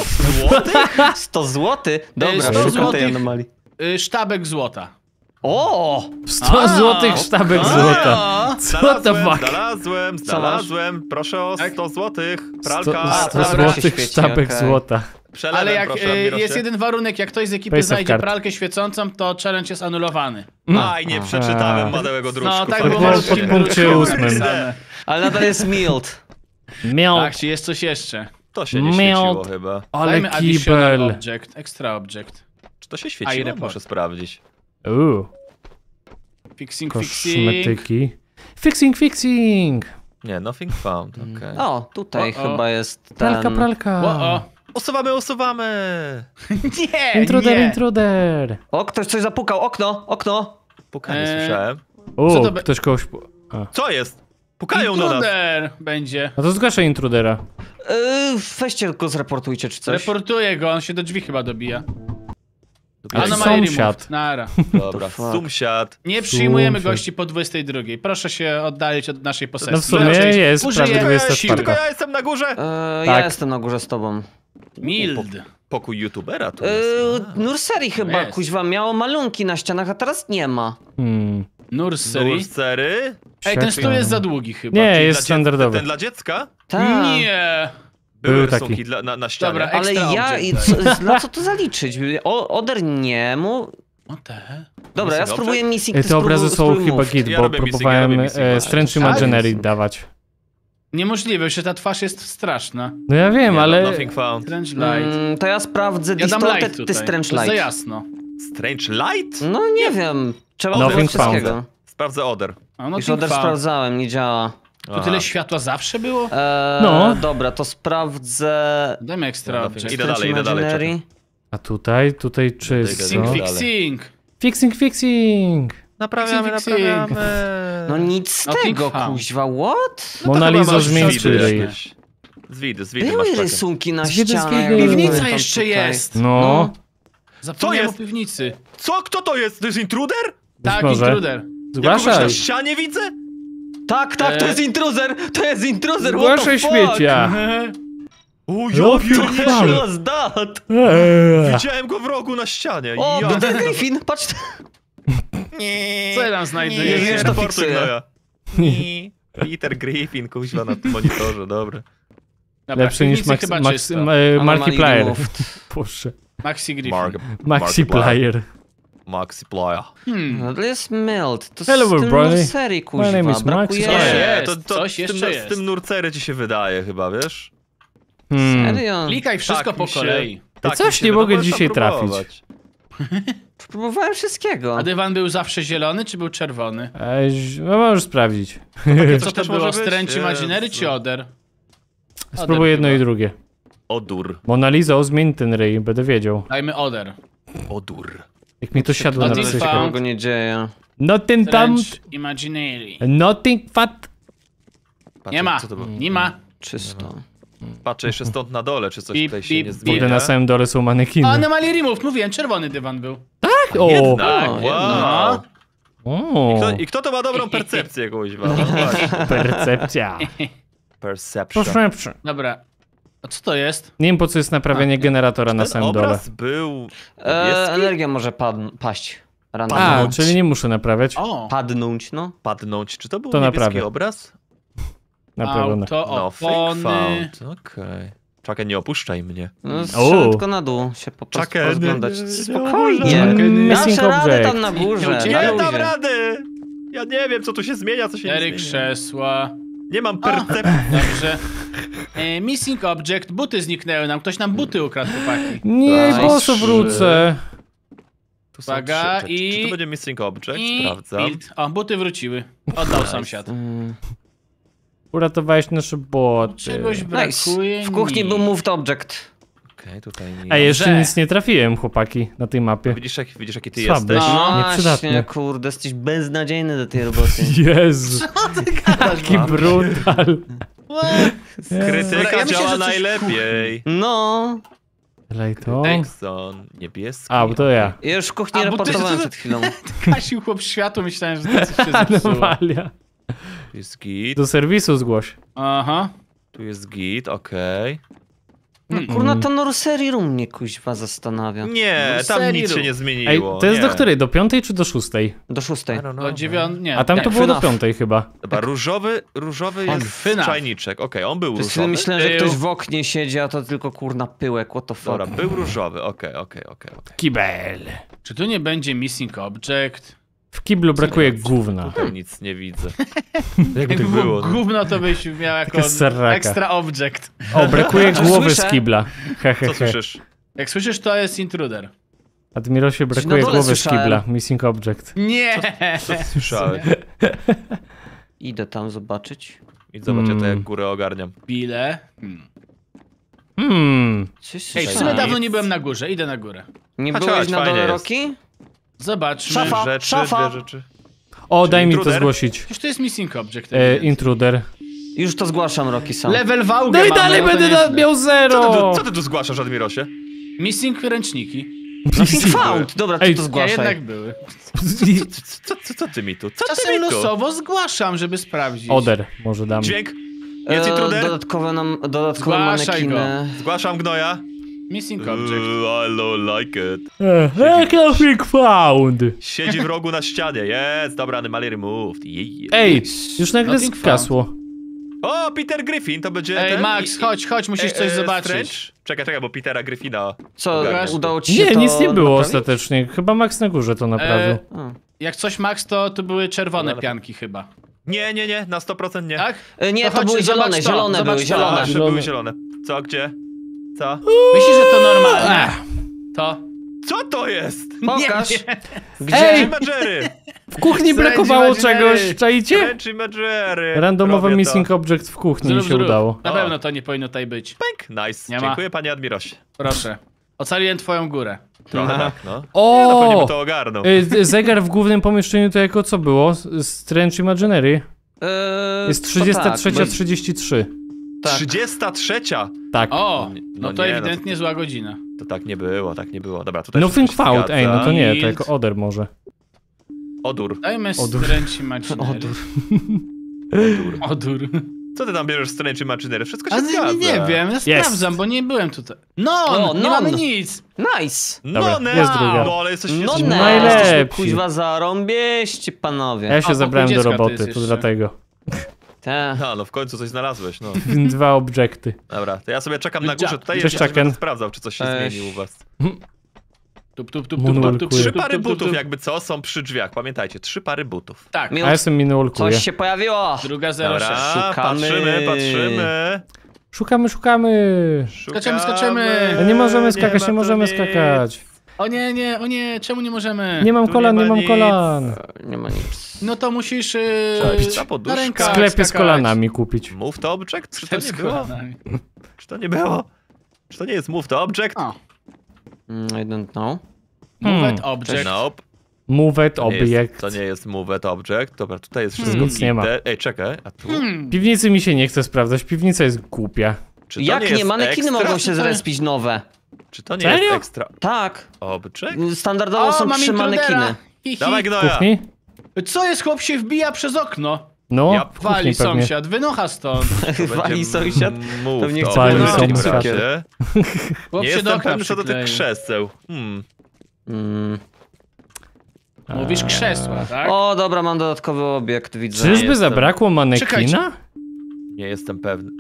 sto złotych? Dobra, sto szukam złotych. tej anomalii. Y, sztabek złota. O! sto A, złotych sztabek a. złota. Co to Znalazłem, fuck? znalazłem, znalazłem. Proszę o Tak? sto złotych. sto Pralka. A, sto dobra, się złotych świeci, sztabek okej. złota. Przelewem, Ale jak proszę, y, Admirosie. jest jeden warunek, jak ktoś z ekipy Face of znajdzie card. pralkę świecącą, to challenge jest anulowany. Aj, nie przeczytałem A. Madałego druczku. No tak Tak było było malutkim pod punkcie druczkiem ósmym. napisane. Ale nadal jest mild. Miał, Tak, czy jest coś jeszcze? To się nie Miał- świeciło chyba. ale Dajmy additional kibel. object, extra object. Czy to się I świeciło? report. Muszę sprawdzić. Uuu, Fixing, fixing. kosmetyki. Fixing, fixing. Nie, nothing found, okej. O, tutaj O, o. chyba jest ten... Pralka, pralka. O, o. Usuwamy, usuwamy! Nie, Intruder, nie. intruder. O, ktoś coś zapukał, okno, okno. Pukanie Eee. słyszałem. O, Co to be- ktoś kogoś... pu- A. Co jest? Pukają do nas! Intruder będzie. A to zgłaszaj intrudera. Yy, weźcie go zreportujcie czy coś. Reportuję go, on się do drzwi chyba dobija. Jaki Anomaly sąsiad. removed. Nara. Dobra, fuck? sąsiad. Nie przyjmujemy Sąsiad. gości po dwudziestej drugiej. Proszę się oddalić od naszej posesji. No w sumie Raczej jest użyję prawie dwudziesta siły. Tylko czwarta. ja jestem na górze! Yy, Tak. Ja jestem na górze z tobą. Mild. Pokój youtubera tu Yy, jest. Nursery chyba, jest. kuźwa, miało malunki na ścianach, a teraz nie ma. Hmm. Nursery. Nursery? Ej, ten stół Świetnie. jest za długi chyba. Nie, Czyli jest dla dziecka- standardowy. Ten dla dziecka? Tak. Nie. Były Był rysunki taki. Dla, na, na ścianie. Dobra, Ale Extra ja object i daj. co, na co to zaliczyć? O, oder nie mu. O te. Dobra, ja Missing spróbuję object? missing, Ej, ty te obrazy spróbuj- są spróbuj chyba move. git, Ja bo robię missing, ja próbowałem robię missing, e, ale Strange to Imaginary jest. dawać. Niemożliwe, że ta twarz jest straszna. No ja wiem, Nie, ale... no, nothing found. Strange light. Mm, to ja sprawdzę Ja dam light distorted, tutaj. ty strange To jest za light. jasno. Strange light? No nie wiem, trzeba Nothing sprawdzić found. wszystkiego. Sprawdzę oder. A no Już think oder found. sprawdzałem, nie działa. Tu Aha. tyle światła zawsze było? Eee, No. Dobra, to sprawdzę... Dajmy extra No, object. idę dalej, idę dalej, Imaginary. A tutaj, tutaj czysto. Fixing, No. fixing. Fixing, fixing. Naprawiamy, Fixing, fixing. naprawiamy. No nic z No, tego, think found. kuźwa, what? No to Mona chyba Lizo masz zmień zwidy tyle. jakieś. Zwidy, zwidy masz Były takie. rysunki na Zwidy, ścianach. zwidy. jak Piwnica pamiętam jeszcze tutaj. jest. No, Zapomniałem jest? o piwnicy. Co? Kto to jest? To jest intruder? być Tak, może. intruder. Ja kogoś Zgłaszaj. na ścianie widzę? Tak, tak, to Eee. jest intruder! To jest intruder, what the Zgłaszaj fuck? śmiecia. O, No, ja feel pierdzielę. fun. What's that? Eee. Widziałem go w rogu na ścianie. O, ja. Peter Griffin, patrz. Co ja tam znajdę? Nie, Już nie, to raportuj, fiksuję. Noja. Peter Griffin, kuźwa, na monitorze, dobry. Dobra, Lepszy niż piwnicy Max, chyba Max, czysto. e, Anomaly Markiplier. removed. Boże. Maxi Griffin. Mark, Maxiplier. Maxiplier. Hmm. No to jest Melt. To Hello, z tym everybody. serii, My name kuźwa. is Max. Brakuje... Coś Nie, jest, to, to coś z, tym, jeszcze z jest. tym nurcery ci się wydaje chyba, wiesz? Hmm. Serio? Klikaj wszystko Tak, po mi się- kolei. Tak, coś mi się nie wydaje, mogę możesz tam dzisiaj próbować. Próbowałem wszystkiego. A dywan był zawsze zielony, czy był czerwony? Ej, no możesz sprawdzić. Coś Co to też było? może być? Strange Imaginary Jezu. czy Oder? Spróbuję jedno chyba. i drugie. Odur. Mona Lisa, zmień ten ryj, będę wiedział. Dajmy Oder. Odur. Jak mi to siadło na Odin psychikę. Found. Tego nie dzieje. Nothing tam, Strange Imaginary. nothing fat. Patrzę, Nie ma, co to było? nie ma. Czysto. Patrzę jeszcze stąd na dole, czy coś Bip, tutaj się bip, nie bip. Kurde, zmienia. na samym dole są manekiny. Anomaly Remove, mówiłem, czerwony dywan był. O! Jednak, O, wow. O! Kto, I kto to ma dobrą percepcję, kuźwa? No właśnie. Percepcja. Perception. Proszę. Dobra. A co to jest? Nie wiem po co jest naprawianie generatora na Ten samym dole. obraz był E, niebieski? energia może padn- paść. Random. A, Padnąć. czyli nie muszę naprawiać. O! Padnąć, no. Padnąć. Czy to był To niebieski naprawię. obraz? Naprawione. Auto, No, fake opony. found. Okej. Czekaj, nie opuszczaj mnie. no O. strzelę tylko na dół się po prostu Czekaj, rozglądać. nie, nie, nie, Spokojnie. nie, Dasz missing radę object. tam na górze. Nie na Nie luzie. dam rady! Ja nie wiem, co tu się zmienia, co się nie Cztery zmienia. krzesła. Nie mam percepcji. Dobrze. E, missing object, buty zniknęły nam. Ktoś nam buty ukradł, chłopaki. Nie, Daj, po co trzy. wrócę? Tu są Uwaga, trzy. Czy, i- czy to będzie missing object? I Sprawdzam. build. O, buty wróciły. Oddał sąsiad. Mm, Uratowałeś nasze boty. Czegoś Nice. brakuje. W kuchni mi. był moved object. Okej, tutaj nie. A jeszcze Że- nic nie trafiłem, chłopaki, na tej mapie. Widzisz, jak, widzisz jaki ty Słaby. jesteś? No. Nieprzydatny. Właśnie, kurde, jesteś beznadziejny do tej roboty. Jezu, jaki brutal. Krytyka Dobra, ja myślę, działa że coś w najlepiej. No, Lej to. Exxon, niebieski. A, bo to ja. ja już w kuchni A, bo ty- raportowałem ty- przed chwilą. Kasił chłop światło, myślałem, że to coś się zepsuło. Anomalia. Tu jest git, Do serwisu zgłoś. Aha. tu jest git, okej. No kurna, to Nursery Room mnie kuźwa zastanawia. Nie, No tam serio? nic się nie Ej, zmieniło. to jest nie. do której? Do piątej czy do szóstej? Do szóstej. I don't know, Do dziewiąt... Nie. A tam to tak, było do FNAF. piątej chyba. Dobra, różowy, różowy On jest FNAF. czajniczek. Okej, on był Przez chwilę różowy. myślałem, że Był. ktoś w oknie siedzi, a to tylko kurna pyłek, what the fuck. Dobra, był różowy, okej, okej, okej. okej. Kibel. Czy tu nie będzie missing object? W kiblu brakuje gówna. Tutaj nic nie widzę. Jakby Jakby tak było było. no. gówno, to byś miał jako Taka sarraka. extra object. O, brakuje Coś głowy z słyszę? kibla. He, he, Co he. słyszysz? Jak słyszysz, to jest intruder. Admirosie, na brakuje dole głowy z słyszałem. kibla. Missing object. Nie! Co ty słyszałeś? Idę tam zobaczyć. I zobaczę to, jak Hmm. górę ogarniam. Bile. Hmm. Hmm. Coś Ej, w słyszałem. sumie dawno nic. nie byłem na górze, idę na górę. Nie Chodź, byłeś chodź, na fajnie dole, jest. Rocky? Zobaczmy. Szafa. Rzeczy, szafa. dwie rzeczy. O, Czyli daj mi to intruder? zgłosić. Przecież to jest missing object. E, ewidentnie. intruder. Już to zgłaszam, Rocky sam. Level Vauga No i mamy, dalej no to będę nieźle. na, miał Co ty, zero. tu, co ty tu zgłaszasz, Admirosie? Missing ręczniki. Nothing found! Dobra, ty Ej, to Ja zgłaszaj. jednak były. Co, co, co ty mi tu? Co ty Czasem mi tu? losowo zgłaszam, żeby sprawdzić. Oder, może dam. Dźwięk? Jest E, intruder? dodatkowe nam, dodatkowe Zgłaszaj manekiny. Zgłaszam gnoja. Missing object. Uh, I don't like it. Eh, Nothing found. Siedzi w rogu na ścianie. Jest, dobra, animal removed. Yeah. Ej, już nagle Nothing zgasło. O, Peter Griffin, to będzie Ej, ten... Max, i- chodź, chodź, musisz e, coś e, zobaczyć. Strange? Czekaj, czekaj, bo Petera Griffina... Co, Ogarniasz. udało ci się Nie, to nic nie było naprawić? ostatecznie. Chyba Max na górze to naprawił. E, A. Jak coś, Max, to tu były czerwone Dobra. pianki chyba. Nie, nie, nie, na sto procent nie. Tak? E, Nie, To to, chodź, były zobacz zielone, to, zielone zobacz były, to. A, zielone. że Zielone. były zielone. Co, gdzie? Co? Myślisz, że to normalne? Ech, to. Co to jest? Pokaż. Nie, Gdzie? Ej! Imagery! W kuchni Strange brakowało Imaginary. czegoś, czajcie? Strange Imagery! Randomowy Robię missing to. object w kuchni mi Zrób, się zrób. udało. Na O. pewno to nie powinno tutaj być. Pęk, nice. Nie ma. Dziękuję, panie Admirosie. Proszę. Ocaliłem twoją górę. Trochę Aha. tak, no. Nie, no pewnie O! by to ogarnął. Y, Zegar w głównym pomieszczeniu to jako co było? Strange Imaginary? E, Jest to trzydziesta trzecia tak, bo- trzydzieści trzy. tak. trzydziesta trzecia! Tak. O, No nie- no no to nie, no ewidentnie to- zła godzina. To tak nie było, tak nie było. Dobra, tutaj Nothing wszystko się found, ej, no to nie, to Yield. jako Oder może. Odór. Dajmy Odór. Strange Imaginary. Odór. Odór. Odór. Co ty tam bierzesz w Strange Imaginary? Wszystko się Ale zgadza. nie, nie wiem, ja sprawdzam, bo nie byłem tutaj. No, O, nie non. mamy nic. Nice. No, Dobra, ne, jest druga. No, ale jesteś... No jesteś ne, najlepsi. jesteśmy kuźwa zarąbieści, panowie. Ja się O, zabrałem do pokój dziecka to roboty, jest to jeszcze. dlatego. Te. No, no w końcu coś znalazłeś, no. Dwa obiekty. Dobra, to ja sobie czekam na Good górze job. tutaj i Cześć, jeszcze Chucken. będę sprawdzał, czy coś się Cześć. zmieni u was. Tup, tup, tup, tup, Moonwalkuje. tup, tup, Trzy tup, tup, pary tup, tup. butów jakby co są przy drzwiach, pamiętajcie, trzy pary butów. Tak, Miał- A ja jestem minolkuję. Coś się pojawiło! druga zero Dobra, sześć. Szukamy. patrzymy, patrzymy. Szukamy, szukamy. Skaczemy, skaczemy. No nie możemy skakać, ma nie tu możemy nic. skakać. O nie, nie, o nie, czemu nie możemy? Nie mam Tu kolan, nie nie ma mam nic. kolan. Nie ma nic. No to musisz yy, Cześć. Na na poduszkach. W rękach sklepie z skakać. kolanami kupić. Move to object? Czy to Z nie było? kolanami. Czy to nie było? Czy to nie jest move to object? O, Mm, I don't know. Hmm. move it object. Nope. Move it To nie, jest, object. to nie jest move it object. Dobra, tutaj jest wszystko Nic nie ma. gite. Ej, czekaj, a tu? Hmm. Piwnicy mi się nie chce sprawdzać, piwnica jest głupia. Czy to Jak nie? jest Manekiny extra? mogą się zrespić nowe. Czy to nie Serio? jest extra Tak. object? Standardowo O, są mam trzy intrudera. manekiny. Hi, hi. Dawaj W gnoja. kuchni? Co jest, chłop się wbija przez okno? No, Ja w kuchni Wali pewnie. sąsiad, wynocha stąd. To Wali będzie sąsiad. move Pewnie to chce Wali object w takim sąsiad. razie. Chłop Nie się do jestem okna pewny co do tych przykleił. krzeseł. Hmm. Mm. Mówisz krzesła, tak? O, dobra, mam dodatkowy obiekt, widzę. Czyżby jestem. zabrakło manekina? Czekajcie. Nie jestem pewny.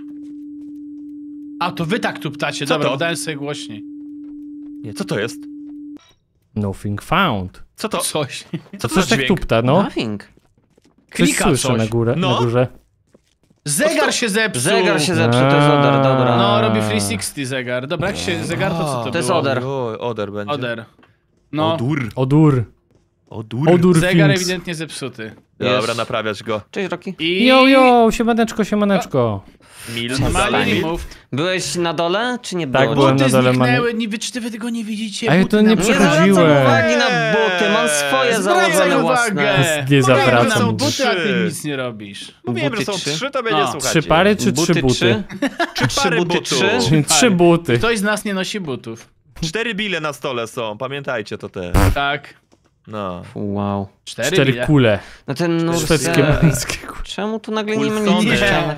A, to wy tak tu ptacie, Co dobra, to? dałem sobie głośniej. Nie, co to jest? Nothing found. Co to? Coś. Co to Coś za tak dźwięk? tupta, no. Nothing. Coś Klika słyszę coś. na, górę, No. na górze. Zegar się zepsuł. Zegar się zepsuł, to jest oder, dobra. No, robi trzy sześćdziesiąt zegar. Dobra, jak się zegar, to co to To jest było? oder. Oj, oder będzie. Oder. No, Odur. Odur. Odur. Odur zegar Things. ewidentnie zepsuty. Dobra, Jest. naprawiać go. Cześć, Roki. I... Jo, jo, siemaneczko, siemaneczko. Mil. Mali Zostań. remove. Byłeś na dole, czy nie Tak, było? byłem na Buty dole, zniknęły, nie, wy, czy wy tego nie widzicie? A ja Buty to na nie mnie. Nie przechodziłem. zwracam uwagi na buty, mam swoje Zwracaj założone uwagę. własne. Nie Mówiłem, że zawracam. są buty, a ty Trzy. nic nie robisz. Mówiłem, że Buty są trzy. trzy, to mnie A, nie trzy słuchacie. Trzy pary czy trzy buty? trzy? Trzy pary buty, butów. trzy? Czyli trzy buty. Ktoś z nas nie nosi butów. Cztery bile na stole są, pamiętajcie to też. Tak. No. Wow. Cztery, Cztery bile. kule. No ten nóż... Szwedzkie e, męskie kule. Czemu tu nagle nie ma Pulsony. nic na ścianach?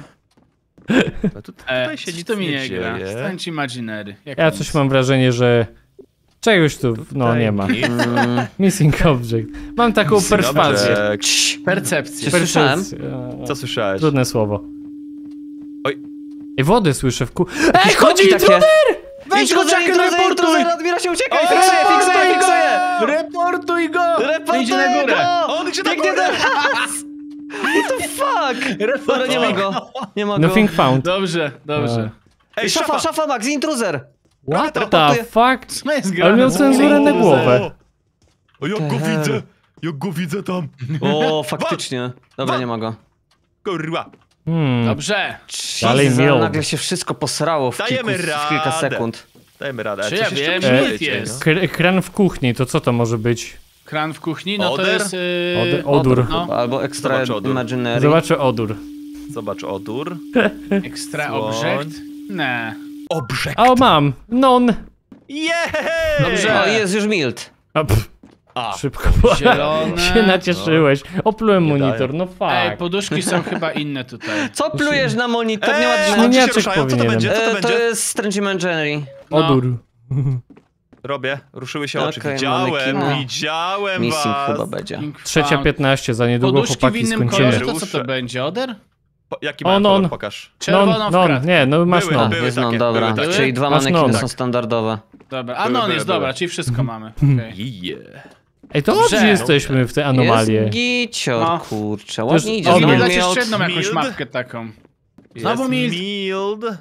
No tu, E, tutaj się coś nic to mi nie nie gra. dzieje. Stańcie imaginery. Jak Ja nic. coś mam wrażenie, że czegoś tu, no nie ma. Nic. Mm, Missing object. Mam taką perswazję. Dobrze. cii. Percepcja. Czy słyszałem? Perswazję. Co słyszałeś? Trudne słowo. Oj. Ej, wodę słyszę w ku... Ej, Jakieś chodzi kroki takie. intruder! Weź go, Chucken, reportuj! intruder, admira się, uciekaj! O, Fiksuję, fiksuję, reportuj fiksuję! go! Reportuj go! Reportuję Idzie na górę. go! On idzie na Biegnie górę! do nas! What the fuck? Dobra, nie ma go. Nie ma go. Nothing found. Dobrze, dobrze. Ej, Szafa, szafa, Max, intruzer! What the Reportuję. fuck? Co jest Ale grane? miał cenzurę na głowę. O, jak go Te- widzę! Jak go widzę tam! O, faktycznie. Dobra, nie ma go. Kurwa! Hmm. Dobrze. Dalej Jezus, miał. nagle się wszystko posrało w, Dajemy kilku, w kilka radę. sekund. Dajmy radę. Czy Coś ja jeszcze wiem, musimy mit wiedzieć, jest. no. K- Ekran w kuchni, to co to może być? Kran w kuchni, no to Oder? jest... Yy, Od- odór. No, Albo extra Zobacz odór. imaginary. Zobaczę odór. Zobacz odór. extra Słoń. object? Nie. Obrzek! O, mam! Non! Jej! Dobrze. O, jest już mild. A, pff, A, szybko, bo Zielone. się nacieszyłeś. Oplułem Nie monitor, daję. no fuck. Ej, poduszki są chyba inne tutaj. Co plujesz na monitor? Nie Eee, ładne. oni się Śnieniaczek ruszają, co to powinienem. będzie? Co to E, to będzie? jest Strange Imaginary. No. Odór. Robię, ruszyły się Okej, oczy. Widziałem, manekiny. widziałem Missing was. chyba będzie. Trzecia piętnaście, za niedługo Poduszki w chłopaki innym skończymy. kolorze, to co to Ruszę. będzie? Oder? Po, jaki O, mają non. kolor? Pokaż. Czerwoną Non, w non, kratkę. nie, no masz Były, non. były. Jest non, takie, dobra. były takie. Czyli dwa Masz manekiny non. są standardowe. Dobra, a Były, non były, jest były. dobra, czyli wszystko mamy. Okej. Yeah. Ej, to Dobrze. dobrze jesteśmy w tej anomalii. Jest gicior, No. kurczę. To jest Ładnie idzie. o, Znowu mild. Dać miał... jeszcze jedną jakąś Mild? mapkę taką. Znowu Jest mild. mild.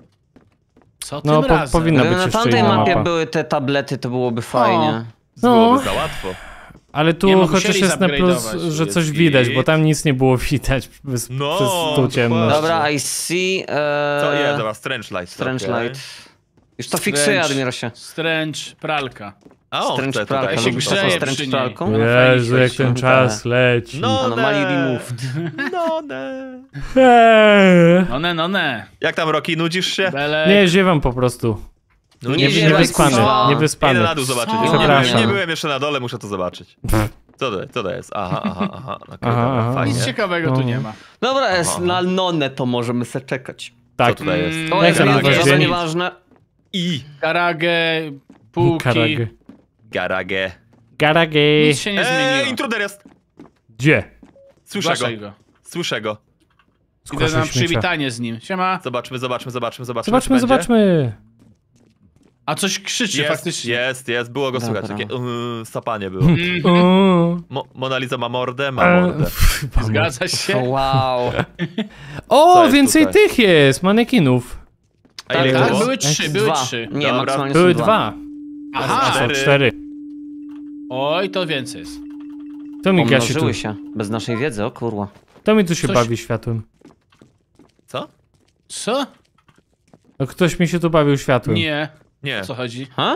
Co tym No, po, razem? powinna Gdyby być na jeszcze tamtej inna mapie mapa. były te tablety, to byłoby fajnie. No. Byłoby za łatwo. Ale Nie, tu bo chociaż musieli jest na plus, zupgrade'ować. że Jest coś widać, git. bo tam nic nie było widać przez, No, przez tą ciemność. dokładnie. Dobra, I see... E... Co jest? Dobra, Strange Light. Strange okej. Light. Już to fiksuję, Strange. Admirosie. Strange pralka. A on Strange chce pralka. tutaj. się Lubisz grzeje taką przy Strange niej. pralką? No. Jezu, jak ten Tak. czas leci. No, Anomalii ne. removed. No, ne. Eee. No ne, no ne. Jak tam, Roki, nudzisz się? Belek. Nie, ziewam po prostu. No Nie Nie, ziewaj, niewyspany, kurwa. Idę niewyspany. na dół zobaczyć. Co? Nie, Przepraszam. nie byłem jeszcze na dole, muszę to zobaczyć. Co to, co to jest? Aha, aha, aha. Okay, Aha, dobra, aha. fajnie. Nic ciekawego tu No. nie ma. Dobra, jest Aha. na nonę, to możemy se czekać. Tak. Co tutaj jest? Mm, O, Jak jest tam nieważne, nazywa to dzień? nieważne. I Karagę, półki. Karagę. Garage. Garage. Nic się nie Eee, zmieniło. intruder jest! Gdzie? Słyszę go. Zgłaszaj go. Słyszę go. Idę na śmiecia. przywitanie z nim. Siema. Zobaczmy, zobaczmy, zobaczmy, zobaczmy. Zobaczmy, co będzie. zobaczmy. A coś krzyczy Jest, faktycznie. jest, jest, było go Dobra. słychać. Takie yy, sapanie było. O, Mo Mona Lisa ma mordę, ma e, mordę. Zgadza się? Wow. O, Co jest więcej tutaj? tych jest, manekinów. A ile Tak, ich Tak, było? były trzy, były Dwa. trzy. Nie, Dobra. maksymalnie Były są dwa. Aha, A są Cztery. cztery. oj, to więcej jest. To mi gasi tu. Pomnożyły się, bez naszej wiedzy, o kurwa. To mi tu się Coś- bawi światłem. Co? Co? No, ktoś mi się tu bawił światłem. Nie. Nie. O co chodzi? Ha?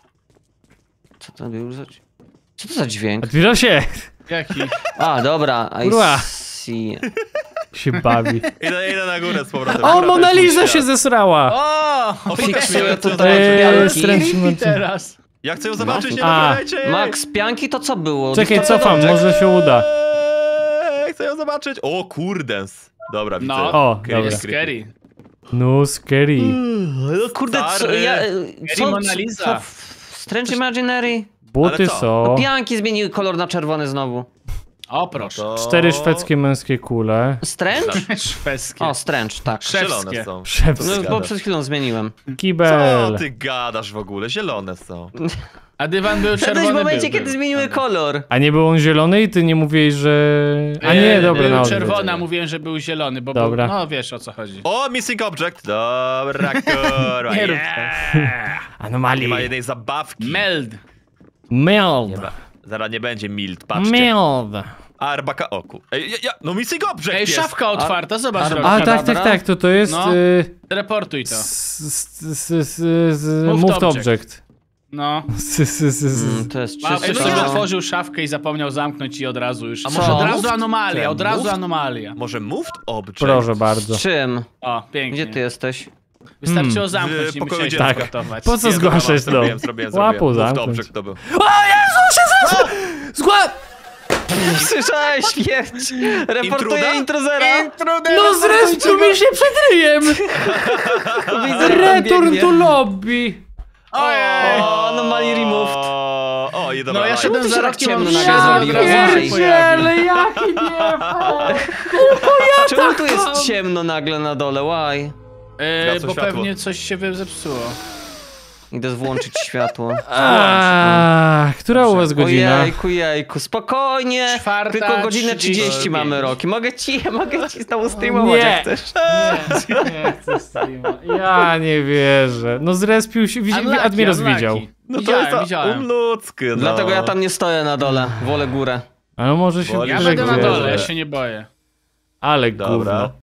Co to był za... Co to za dźwięk? Admiro się Jaki? A, dobra, I Kurwa. see. się bawi. Idę, idę na górę z powrotem. O, Góra to Mona jest mój Lisa świat. się zesrała. O! Fiksuję ja chcę tutaj Eee, pianki. stręcz- I teraz. Ja chcę ją zobaczyć, nie A. naprawiajcie jej! Max, pianki to co było? Czekaj, To- cofam, może się uda. Eee, chcę ją zobaczyć. O, kurdens. Dobra, widzę. No. O, Creepy, dobra. creepy. Scary. No, scary. No kurde, co, Stary. ja... Co, Mona Lisa. co, Strange Imaginary? Buty Ale co? są. No pianki zmieniły kolor na czerwony znowu. O, proszę. To... Cztery szwedzkie męskie kule. Strange? Szwedzkie. O, Strange, tak. Zielone Szewskie. są. Szewskie. No, bo gadasz? przed chwilą zmieniłem. Co Kibel. ty gadasz w ogóle? Zielone są. A dywan był Wtedy czerwony. w momencie, był, kiedy był. zmieniły kolor. A nie był on zielony i ty nie mówiłeś, że... A nie, E, dobra, był no. czerwony, a mówiłem, że był zielony, bo Dobra. był... No wiesz o co chodzi. O, missing object. Dobra, kurwa. Nie rób yeah. to. Anomalii. Nie ma jednej zabawki. Meld. Mild. Zaraz nie będzie mild, patrzcie. Mild. A, arbaka oku. Ej, ja, ja, no missing object Ej, jest. szafka otwarta, zobacz. A- Rob. A, Dobra, tak, tak, dobra. tak, to to jest... No. Y, Reportuj to. s, s, s, s, z, Moved moved object. object. No. S, s, s, s, Mm, to jest A, czysto. ktoś otworzył szafkę i zapomniał zamknąć i od razu już. A może od razu moved? anomalia, Ten od razu moved? anomalia. Może moved object? Proszę bardzo. Czym? O, pięknie. Gdzie ty jesteś? Wystarczyło Hmm. zamknąć, W nie pokoju musiałeś dziecka. gotować. Po co Nie, dobra, zgłaszać to? Zrobiłem, zrobiłem, Łapu zrobiłem. Moved zamknąć. object to był. O Jezu, się zesła! Zgła... Słyszałeś śmierć! Reportuję Intruda? intruzera! No zrespił mi się przed ryjem! Widzę, że tam Return biegnie. to lobby! Ojej! O, anomalie removed. O, o, i dobra. No ja fajnie. szedłem ty za się tak rokiem, on ciemno wszedł nagle i od zrobiło? razu Why? się pojawił. Ale jaki nie Czemu tu jest ciemno nagle na dole? Why? E, Zgasło bo światło. pewnie coś się wy- zepsuło. Idę włączyć światło. A, która u was godzina? Ojejku, jejku, spokojnie! Czwarta, Tylko godzinę trzydzieści trzydzieści mamy pięć. Roki. Mogę ci, mogę ci znowu streamować, Nie. jak chcesz. Nie, nie chcę streama. Ja nie wierzę. No zrespił się, widzi, Unlucky, Admiros unlucky. widział. No to Widziałem, jest ta widziałem. umludzky, no. Dlatego ja tam nie stoję na dole, wolę górę. Ale może się Wolisz Ja ale będę na gdzie? dole, ja się nie boję. Ale Dobra. gówno.